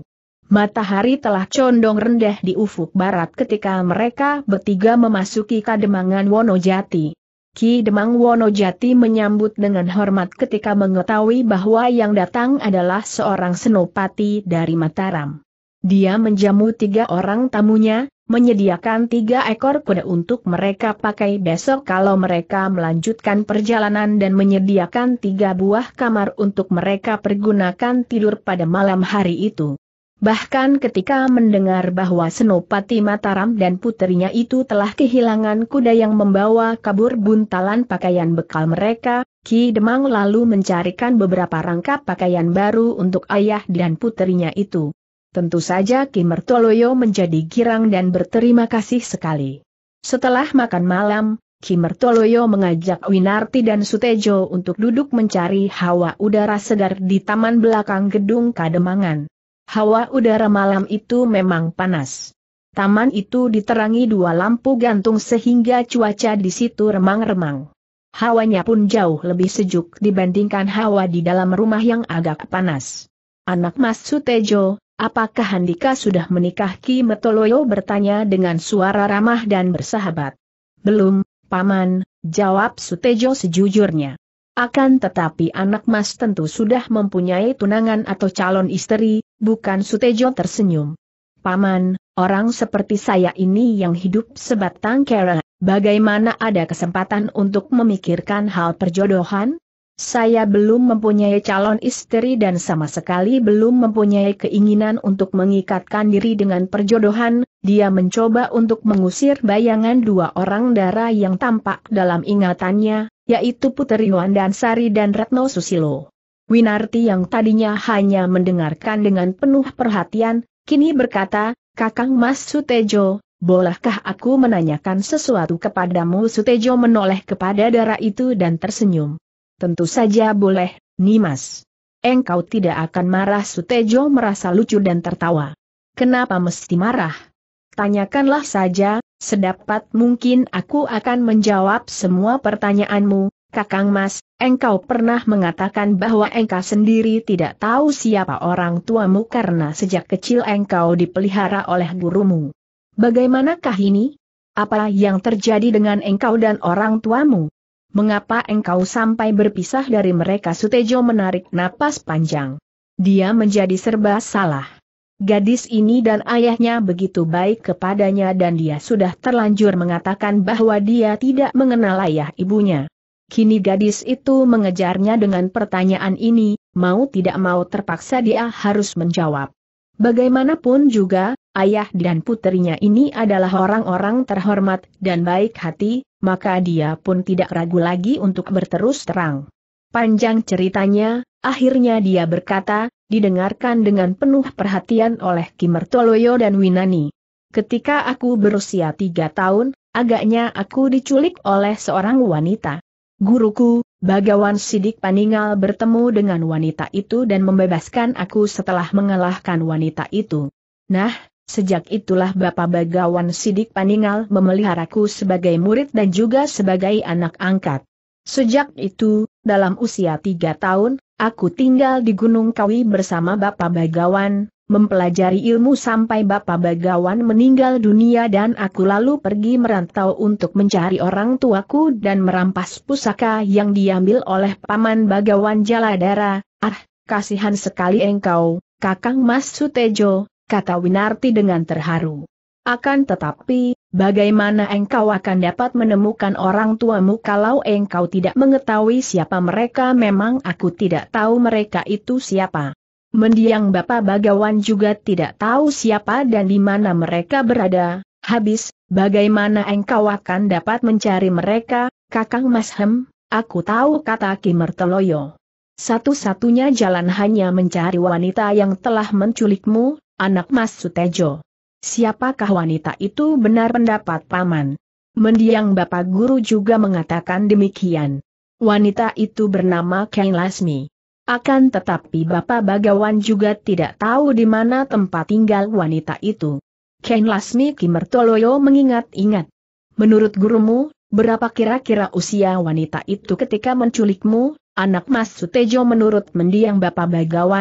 Matahari telah condong rendah di ufuk barat ketika mereka bertiga memasuki Kademangan Wonojati. Ki Demang Wonojati menyambut dengan hormat ketika mengetahui bahwa yang datang adalah seorang senopati dari Mataram. Dia menjamu tiga orang tamunya, menyediakan tiga ekor kuda untuk mereka pakai besok kalau mereka melanjutkan perjalanan dan menyediakan tiga buah kamar untuk mereka pergunakan tidur pada malam hari itu. Bahkan ketika mendengar bahwa Senopati Mataram dan puterinya itu telah kehilangan kuda yang membawa kabur buntalan pakaian bekal mereka, Ki Demang lalu mencarikan beberapa rangkap pakaian baru untuk ayah dan puterinya itu. Tentu saja Ki Mertoloyo menjadi girang dan berterima kasih sekali. Setelah makan malam, Ki Mertoloyo mengajak Winarti dan Sutejo untuk duduk mencari hawa udara segar di taman belakang gedung Kademangan. Hawa udara malam itu memang panas. Taman itu diterangi dua lampu gantung sehingga cuaca di situ remang-remang. Hawanya pun jauh lebih sejuk dibandingkan hawa di dalam rumah yang agak panas. Anak Mas Sutejo, apakah Handika sudah menikah? Ki Mertoloyo bertanya dengan suara ramah dan bersahabat. Belum, Paman, jawab Sutejo sejujurnya. Akan tetapi anak Mas tentu sudah mempunyai tunangan atau calon istri, bukan? Sutejo tersenyum. Paman, orang seperti saya ini yang hidup sebatang kara, bagaimana ada kesempatan untuk memikirkan hal perjodohan? Saya belum mempunyai calon istri dan sama sekali belum mempunyai keinginan untuk mengikatkan diri dengan perjodohan. Dia mencoba untuk mengusir bayangan dua orang dara yang tampak dalam ingatannya, yaitu Puteri Wandansari dan Retno Susilo. Winarti yang tadinya hanya mendengarkan dengan penuh perhatian, kini berkata, Kakang Mas Sutejo, bolehkah aku menanyakan sesuatu kepadamu? Sutejo menoleh kepada dara itu dan tersenyum. Tentu saja boleh, Nimas. Engkau tidak akan marah? Sutejo merasa lucu dan tertawa. Kenapa mesti marah? Tanyakanlah saja, sedapat mungkin aku akan menjawab semua pertanyaanmu. Kakang Mas, engkau pernah mengatakan bahwa engkau sendiri tidak tahu siapa orang tuamu karena sejak kecil engkau dipelihara oleh gurumu. Bagaimanakah ini? Apa yang terjadi dengan engkau dan orang tuamu? Mengapa engkau sampai berpisah dari mereka? Sutejo menarik napas panjang. Dia menjadi serba salah. Gadis ini dan ayahnya begitu baik kepadanya dan dia sudah terlanjur mengatakan bahwa dia tidak mengenal ayah ibunya. Kini gadis itu mengejarnya dengan pertanyaan ini, mau tidak mau terpaksa dia harus menjawab. Bagaimanapun juga, ayah dan puterinya ini adalah orang-orang terhormat dan baik hati, maka dia pun tidak ragu lagi untuk berterus terang. Panjang ceritanya, akhirnya dia berkata, didengarkan dengan penuh perhatian oleh Ki Mertoloyo dan Winani. Ketika aku berusia tiga tahun, agaknya aku diculik oleh seorang wanita. Guruku, Bagawan Sidik Paninggal bertemu dengan wanita itu dan membebaskan aku setelah mengalahkan wanita itu. Nah, sejak itulah Bapak Bagawan Sidik Paninggal memeliharaku sebagai murid dan juga sebagai anak angkat. Sejak itu, dalam usia tiga tahun, aku tinggal di Gunung Kawi bersama Bapak Bagawan, mempelajari ilmu sampai Bapak Bagawan meninggal dunia dan aku lalu pergi merantau untuk mencari orang tuaku dan merampas pusaka yang diambil oleh Paman Bagawan Jaladara. Ah, kasihan sekali engkau, Kakang Mas Sutejo, kata Winarti dengan terharu. Akan tetapi, bagaimana engkau akan dapat menemukan orang tuamu kalau engkau tidak mengetahui siapa mereka? Memang aku tidak tahu mereka itu siapa. Mendiang Bapak Bagawan juga tidak tahu siapa dan di mana mereka berada. Habis, bagaimana engkau akan dapat mencari mereka, Kakang Mas? Hem, aku tahu, kata Ki Mertoloyo. Satu-satunya jalan hanya mencari wanita yang telah menculikmu, anak Mas Sutejo. Siapakah wanita itu? Benar pendapat Paman. Mendiang Bapak Guru juga mengatakan demikian. Wanita itu bernama Kang Lasmi. Akan tetapi Bapak Bagawan juga tidak tahu di mana tempat tinggal wanita itu. Kang Lasmi? Ki Mertoloyo mengingat-ingat. Menurut gurumu, berapa kira-kira usia wanita itu ketika menculikmu, anak Mas Sutejo? Menurut mendiang Bapak Bagawan,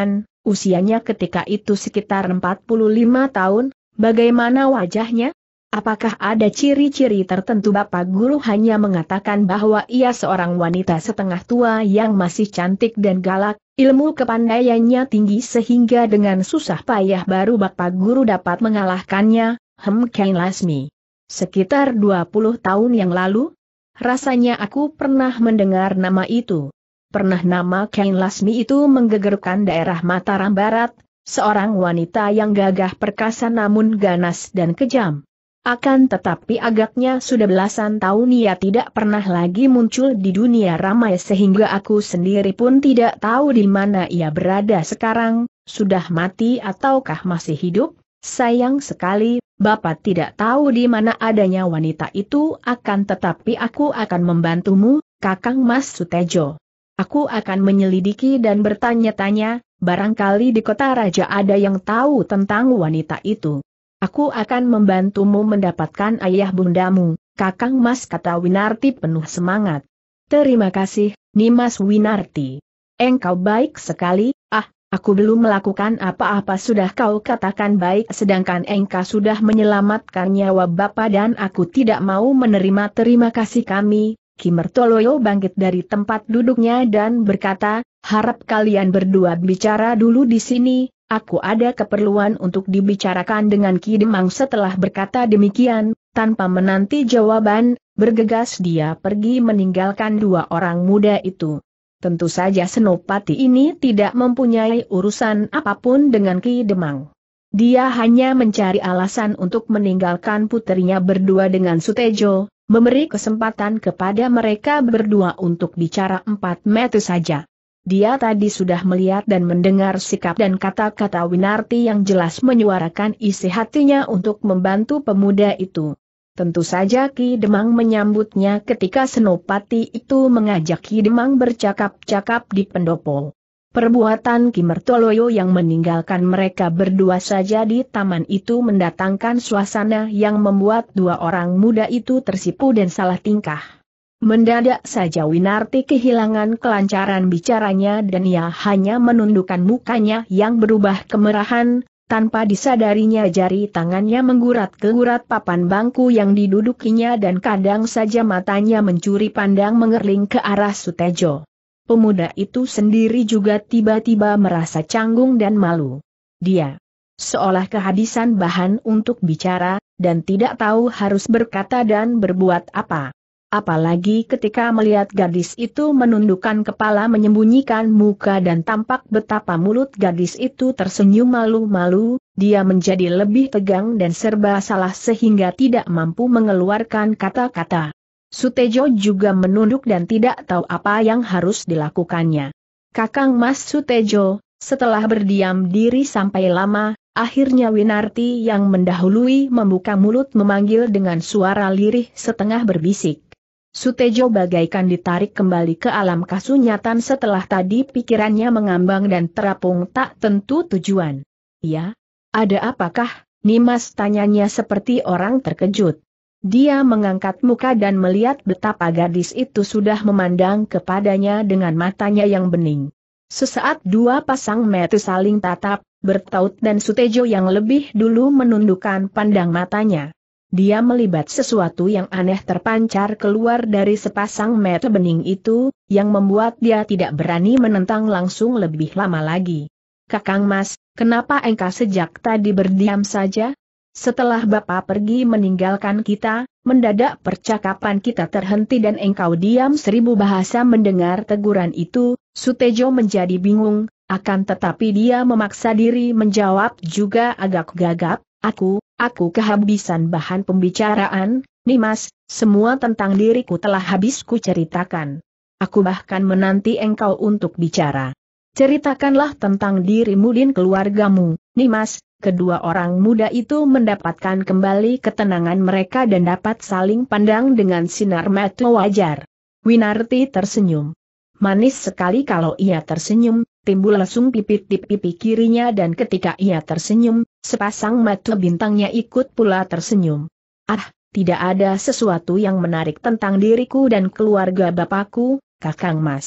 Usianya ketika itu sekitar empat puluh lima tahun. Bagaimana wajahnya? Apakah ada ciri-ciri tertentu? Bapak guru hanya mengatakan bahwa ia seorang wanita setengah tua yang masih cantik dan galak, ilmu kepandaiannya tinggi sehingga dengan susah payah baru Bapak guru dapat mengalahkannya. Hem, Kain Lasmi. Sekitar dua puluh tahun yang lalu? Rasanya aku pernah mendengar nama itu. Pernah. Nama Kain Lasmi itu menggegerkan daerah Mataram Barat, seorang wanita yang gagah perkasa namun ganas dan kejam. Akan tetapi agaknya sudah belasan tahun ia tidak pernah lagi muncul di dunia ramai sehingga aku sendiri pun tidak tahu di mana ia berada sekarang, sudah mati ataukah masih hidup. Sayang sekali, Bapak tidak tahu di mana adanya wanita itu, akan tetapi aku akan membantumu, Kakang Mas Sutejo. Aku akan menyelidiki dan bertanya-tanya, barangkali di kota raja ada yang tahu tentang wanita itu. Aku akan membantumu mendapatkan ayah bundamu, Kakang Mas, kata Winarti penuh semangat. Terima kasih, Nimas Winarti. Engkau baik sekali. Ah, aku belum melakukan apa-apa sudah kau katakan baik, sedangkan engkau sudah menyelamatkan nyawa Bapak dan aku tidak mau menerima terima kasih kami. Ki Mertoloyo bangkit dari tempat duduknya dan berkata, harap kalian berdua bicara dulu di sini, aku ada keperluan untuk dibicarakan dengan Ki Demang. Setelah berkata demikian, tanpa menanti jawaban, bergegas dia pergi meninggalkan dua orang muda itu. Tentu saja Senopati ini tidak mempunyai urusan apapun dengan Ki Demang. Dia hanya mencari alasan untuk meninggalkan puterinya berdua dengan Sutejo, memberi kesempatan kepada mereka berdua untuk bicara empat mata saja. Dia tadi sudah melihat dan mendengar sikap dan kata-kata Winarti yang jelas menyuarakan isi hatinya untuk membantu pemuda itu. Tentu saja Ki Demang menyambutnya ketika Senopati itu mengajak Ki Demang bercakap-cakap di pendopo. Perbuatan Ki Mertoloyo yang meninggalkan mereka berdua saja di taman itu mendatangkan suasana yang membuat dua orang muda itu tersipu dan salah tingkah. Mendadak saja Winarti kehilangan kelancaran bicaranya dan ia hanya menundukkan mukanya yang berubah kemerahan, tanpa disadarinya jari tangannya menggurat-gurat papan bangku yang didudukinya dan kadang saja matanya mencuri pandang mengerling ke arah Sutejo. Pemuda itu sendiri juga tiba-tiba merasa canggung dan malu. Dia seolah kehabisan bahan untuk bicara, dan tidak tahu harus berkata dan berbuat apa. Apalagi ketika melihat gadis itu menundukkan kepala menyembunyikan muka dan tampak betapa mulut gadis itu tersenyum malu-malu, dia menjadi lebih tegang dan serba salah sehingga tidak mampu mengeluarkan kata-kata. Sutejo juga menunduk dan tidak tahu apa yang harus dilakukannya. Kakang Mas Sutejo, setelah berdiam diri sampai lama, akhirnya Winarti yang mendahului membuka mulut memanggil dengan suara lirih setengah berbisik. Sutejo bagaikan ditarik kembali ke alam kasunyatan setelah tadi pikirannya mengambang dan terapung tak tentu tujuan. Ya? Ada apakah, Nimas, tanyanya seperti orang terkejut. Dia mengangkat muka dan melihat betapa gadis itu sudah memandang kepadanya dengan matanya yang bening. Sesaat dua pasang mata saling tatap, bertaut dan Sutejo yang lebih dulu menundukkan pandang matanya. Dia melihat sesuatu yang aneh terpancar keluar dari sepasang mata bening itu, yang membuat dia tidak berani menentang langsung lebih lama lagi. Kakang Mas, kenapa engkau sejak tadi berdiam saja? Setelah Bapak pergi meninggalkan kita, mendadak percakapan kita terhenti dan engkau diam seribu bahasa. Mendengar teguran itu, Sutejo menjadi bingung, akan tetapi dia memaksa diri menjawab juga agak gagap, aku, aku kehabisan bahan pembicaraan, Nimas, semua tentang diriku telah habis ku ceritakan. Aku bahkan menanti engkau untuk bicara. Ceritakanlah tentang dirimu dan keluargamu, Nimas. Kedua orang muda itu mendapatkan kembali ketenangan mereka dan dapat saling pandang dengan sinar mata wajar. Winarti tersenyum. Manis sekali kalau ia tersenyum, timbul lesung pipit di pipi kirinya dan ketika ia tersenyum, sepasang mata bintangnya ikut pula tersenyum. Ah, tidak ada sesuatu yang menarik tentang diriku dan keluarga bapakku, Kakang Mas.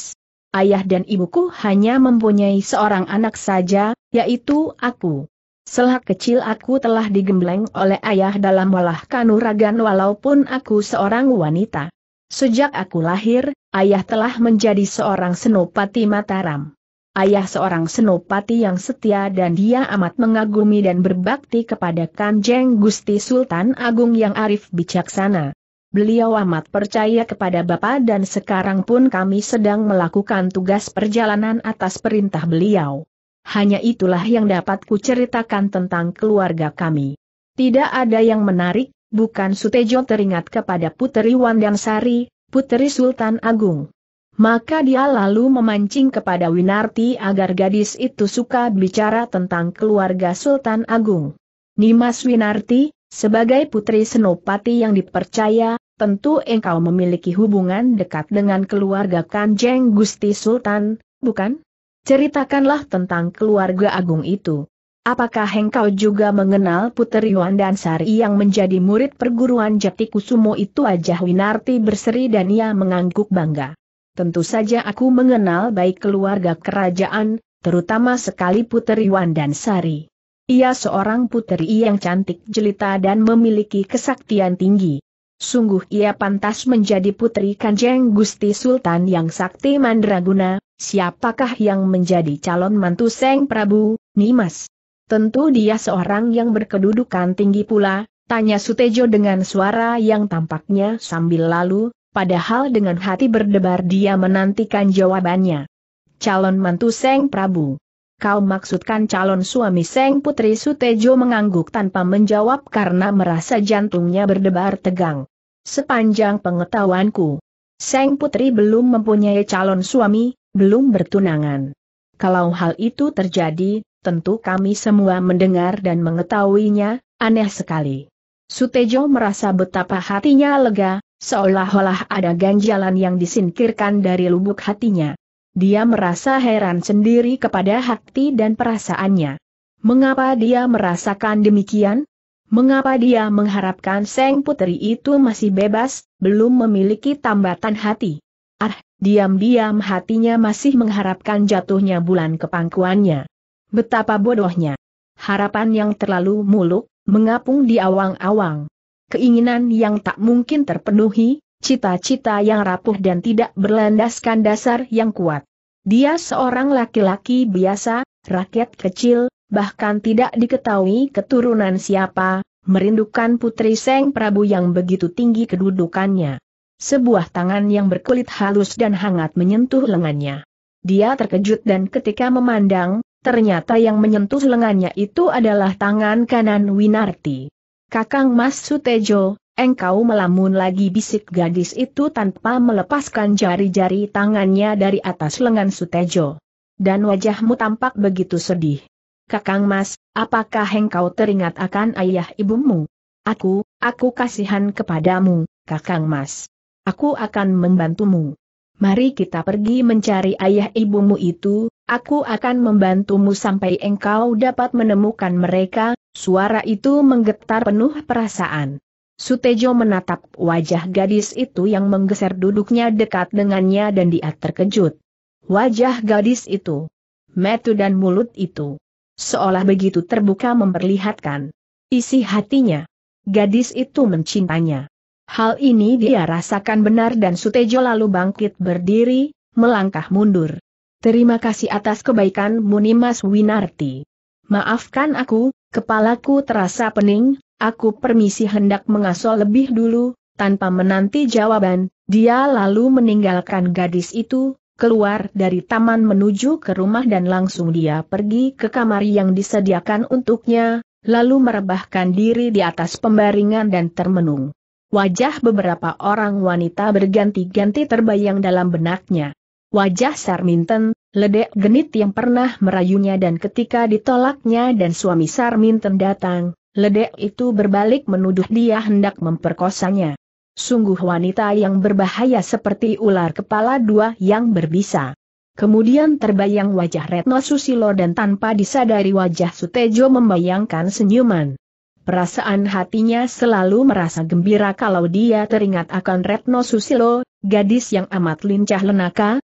Ayah dan ibuku hanya mempunyai seorang anak saja, yaitu aku. Sejak kecil aku telah digembleng oleh ayah dalam olah kanuragan walaupun aku seorang wanita. Sejak aku lahir, ayah telah menjadi seorang senopati Mataram. Ayah seorang senopati yang setia dan dia amat mengagumi dan berbakti kepada Kanjeng Gusti Sultan Agung yang arif bijaksana. Beliau amat percaya kepada Bapa dan sekarang pun kami sedang melakukan tugas perjalanan atas perintah beliau. Hanya itulah yang dapat kuceritakan tentang keluarga kami. Tidak ada yang menarik, bukan? Sutejo teringat kepada Puteri Wandansari, Puteri Sultan Agung. Maka dia lalu memancing kepada Winarti agar gadis itu suka bicara tentang keluarga Sultan Agung. Nimas Winarti, sebagai putri senopati yang dipercaya, tentu engkau memiliki hubungan dekat dengan keluarga Kanjeng Gusti Sultan, bukan? Ceritakanlah tentang keluarga agung itu. Apakah engkau juga mengenal Puteri Wandansari yang menjadi murid perguruan Jatikusumo itu? Ajah Winarti berseri dan ia mengangguk bangga. Tentu saja aku mengenal baik keluarga kerajaan, terutama sekali Puteri Wandansari. Ia seorang puteri yang cantik jelita dan memiliki kesaktian tinggi. Sungguh ia pantas menjadi putri Kanjeng Gusti Sultan yang sakti mandraguna. Siapakah yang menjadi calon mantu Seng Prabu, Nimas? Tentu dia seorang yang berkedudukan tinggi pula, tanya Sutejo dengan suara yang tampaknya sambil lalu, padahal dengan hati berdebar dia menantikan jawabannya. Calon mantu Seng Prabu. Kau maksudkan calon suami Seng Putri? Sutejo mengangguk tanpa menjawab karena merasa jantungnya berdebar tegang. Sepanjang pengetahuanku, Seng Putri belum mempunyai calon suami, belum bertunangan. Kalau hal itu terjadi, tentu kami semua mendengar dan mengetahuinya, aneh sekali. Sutejo merasa betapa hatinya lega, seolah-olah ada ganjalan yang disingkirkan dari lubuk hatinya. Dia merasa heran sendiri kepada hati dan perasaannya. Mengapa dia merasakan demikian? Mengapa dia mengharapkan Seng Putri itu masih bebas, belum memiliki tambatan hati? Ah, diam-diam hatinya masih mengharapkan jatuhnya bulan ke pangkuannya. Betapa bodohnya. Harapan yang terlalu muluk, mengapung di awang-awang. Keinginan yang tak mungkin terpenuhi, cita-cita yang rapuh dan tidak berlandaskan dasar yang kuat. Dia seorang laki-laki biasa, rakyat kecil, bahkan tidak diketahui keturunan siapa, merindukan putri Seng Prabu yang begitu tinggi kedudukannya. Sebuah tangan yang berkulit halus dan hangat menyentuh lengannya. Dia terkejut dan ketika memandang, ternyata yang menyentuh lengannya itu adalah tangan kanan Winarti. Kakang Mas Sutejo, engkau melamun lagi, bisik gadis itu tanpa melepaskan jari-jari tangannya dari atas lengan Sutejo. Dan wajahmu tampak begitu sedih. Kakang Mas, apakah engkau teringat akan ayah ibumu? Aku, aku kasihan kepadamu, Kakang Mas. Aku akan membantumu. Mari kita pergi mencari ayah ibumu itu, aku akan membantumu sampai engkau dapat menemukan mereka. Suara itu menggetar penuh perasaan. Sutejo menatap wajah gadis itu yang menggeser duduknya dekat dengannya dan dia terkejut. Wajah gadis itu, mata dan mulut itu, seolah begitu terbuka memperlihatkan isi hatinya. Gadis itu mencintanya. Hal ini dia rasakan benar dan Sutejo lalu bangkit berdiri, melangkah mundur. Terima kasih atas kebaikanmu Nimas Winarti. Maafkan aku, kepalaku terasa pening, aku permisi hendak mengasuh lebih dulu. Tanpa menanti jawaban, dia lalu meninggalkan gadis itu, keluar dari taman menuju ke rumah dan langsung dia pergi ke kamar yang disediakan untuknya, lalu merebahkan diri di atas pembaringan dan termenung. Wajah beberapa orang wanita berganti-ganti terbayang dalam benaknya. Wajah Sarminten, ledek genit yang pernah merayunya dan ketika ditolaknya dan suami Sarminten datang, ledek itu berbalik menuduh dia hendak memperkosanya. Sungguh wanita yang berbahaya seperti ular kepala dua yang berbisa. Kemudian terbayang wajah Retno Susilo dan tanpa disadari wajah Sutejo membayangkan senyuman. Perasaan hatinya selalu merasa gembira kalau dia teringat akan Retno Susilo, gadis yang amat lincah lenaka,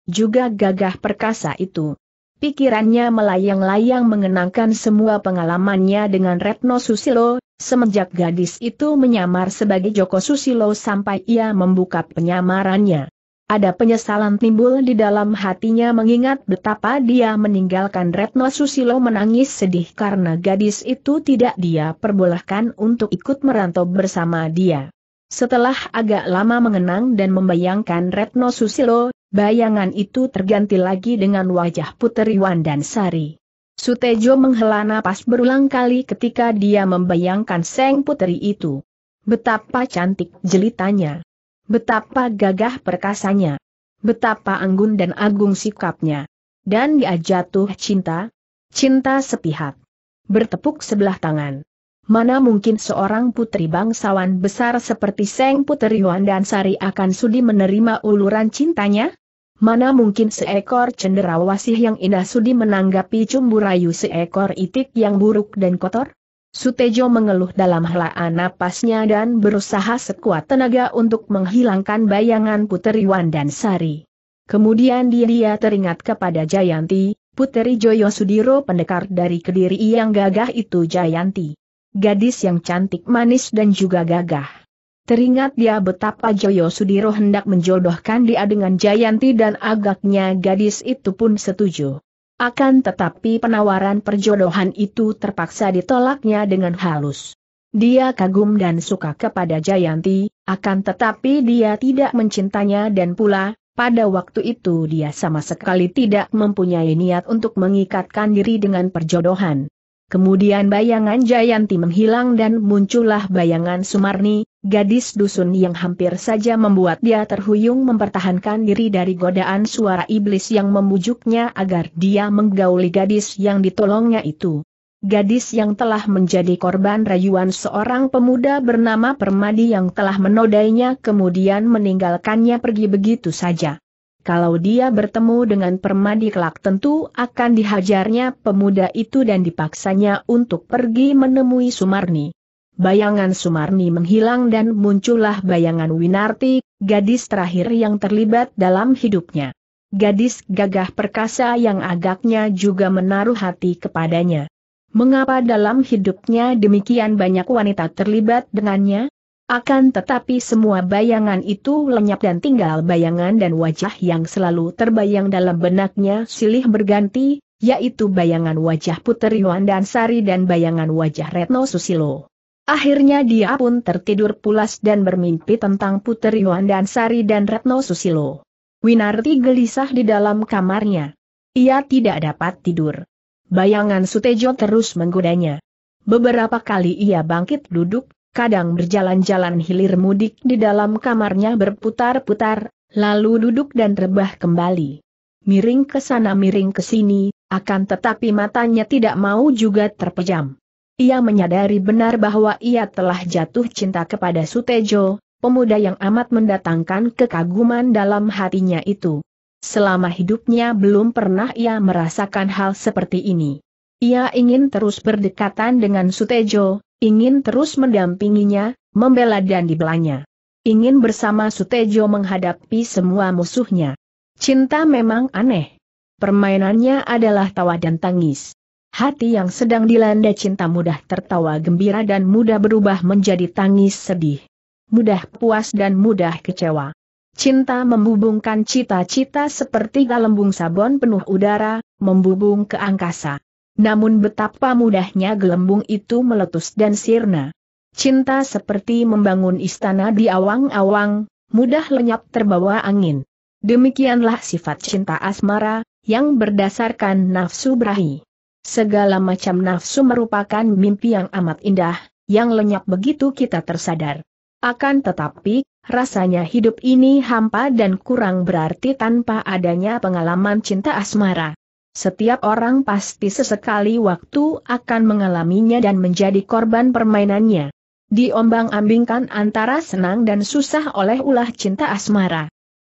juga gagah perkasa itu. Pikirannya melayang-layang mengenangkan semua pengalamannya dengan Retno Susilo, semenjak gadis itu menyamar sebagai Joko Susilo sampai ia membuka penyamarannya. Ada penyesalan timbul di dalam hatinya mengingat betapa dia meninggalkan Retno Susilo menangis sedih karena gadis itu tidak dia perbolehkan untuk ikut merantau bersama dia. Setelah agak lama mengenang dan membayangkan Retno Susilo, bayangan itu terganti lagi dengan wajah Puteri Wandansari. Sutejo menghela napas berulang kali ketika dia membayangkan sang puteri itu. Betapa cantik jelitanya. Betapa gagah perkasanya. Betapa anggun dan agung sikapnya. Dan dia jatuh cinta. Cinta sepihak. Bertepuk sebelah tangan. Mana mungkin seorang putri bangsawan besar seperti sang Puteri Wandansari akan sudi menerima uluran cintanya? Mana mungkin seekor cenderawasih yang indah sudi menanggapi cumbu rayu seekor itik yang buruk dan kotor? Sutejo mengeluh dalam helaan napasnya dan berusaha sekuat tenaga untuk menghilangkan bayangan Puteri Wandansari. Kemudian dia teringat kepada Jayanti, Puteri Joyo Sudiro pendekar dari Kediri yang gagah itu. Jayanti, gadis yang cantik manis dan juga gagah. Teringat dia betapa Joyo Sudiro hendak menjodohkan dia dengan Jayanti dan agaknya gadis itu pun setuju. Akan tetapi penawaran perjodohan itu terpaksa ditolaknya dengan halus. Dia kagum dan suka kepada Jayanti, akan tetapi dia tidak mencintanya dan pula, pada waktu itu dia sama sekali tidak mempunyai niat untuk mengikatkan diri dengan perjodohan. Kemudian bayangan Jayanti menghilang dan muncullah bayangan Sumarni, gadis dusun yang hampir saja membuat dia terhuyung mempertahankan diri dari godaan suara iblis yang membujuknya agar dia menggauli gadis yang ditolongnya itu. Gadis yang telah menjadi korban rayuan seorang pemuda bernama Permadi yang telah menodainya kemudian meninggalkannya pergi begitu saja. Kalau dia bertemu dengan Permadi kelak tentu akan dihajarnya pemuda itu dan dipaksanya untuk pergi menemui Sumarni. Bayangan Sumarni menghilang dan muncullah bayangan Winarti, gadis terakhir yang terlibat dalam hidupnya. Gadis gagah perkasa yang agaknya juga menaruh hati kepadanya. Mengapa dalam hidupnya demikian banyak wanita terlibat dengannya? Akan tetapi semua bayangan itu lenyap dan tinggal bayangan dan wajah yang selalu terbayang dalam benaknya silih berganti, yaitu bayangan wajah Puteri Wandansari dan bayangan wajah Retno Susilo. Akhirnya dia pun tertidur pulas dan bermimpi tentang Puteri Wandansari dan Retno Susilo. Winarti gelisah di dalam kamarnya. Ia tidak dapat tidur. Bayangan Sutejo terus menggodanya. Beberapa kali ia bangkit duduk, kadang berjalan-jalan hilir mudik di dalam kamarnya berputar-putar, lalu duduk dan rebah kembali. Miring ke sana miring ke sini, akan tetapi matanya tidak mau juga terpejam. Ia menyadari benar bahwa ia telah jatuh cinta kepada Sutejo, pemuda yang amat mendatangkan kekaguman dalam hatinya itu. Selama hidupnya belum pernah ia merasakan hal seperti ini. Ia ingin terus berdekatan dengan Sutejo, ingin terus mendampinginya, membela dan dibelanya. Ingin bersama Sutejo menghadapi semua musuhnya. Cinta memang aneh. Permainannya adalah tawa dan tangis. Hati yang sedang dilanda cinta mudah tertawa gembira dan mudah berubah menjadi tangis sedih. Mudah puas dan mudah kecewa. Cinta membubungkan cita-cita seperti gelembung sabon penuh udara, membubung ke angkasa. Namun betapa mudahnya gelembung itu meletus dan sirna. Cinta seperti membangun istana di awang-awang, mudah lenyap terbawa angin. Demikianlah sifat cinta asmara, yang berdasarkan nafsu berahi. Segala macam nafsu merupakan mimpi yang amat indah, yang lenyap begitu kita tersadar. Akan tetapi, rasanya hidup ini hampa dan kurang berarti tanpa adanya pengalaman cinta asmara. Setiap orang pasti sesekali waktu akan mengalaminya dan menjadi korban permainannya. Diombang-ambingkan antara senang dan susah oleh ulah cinta asmara.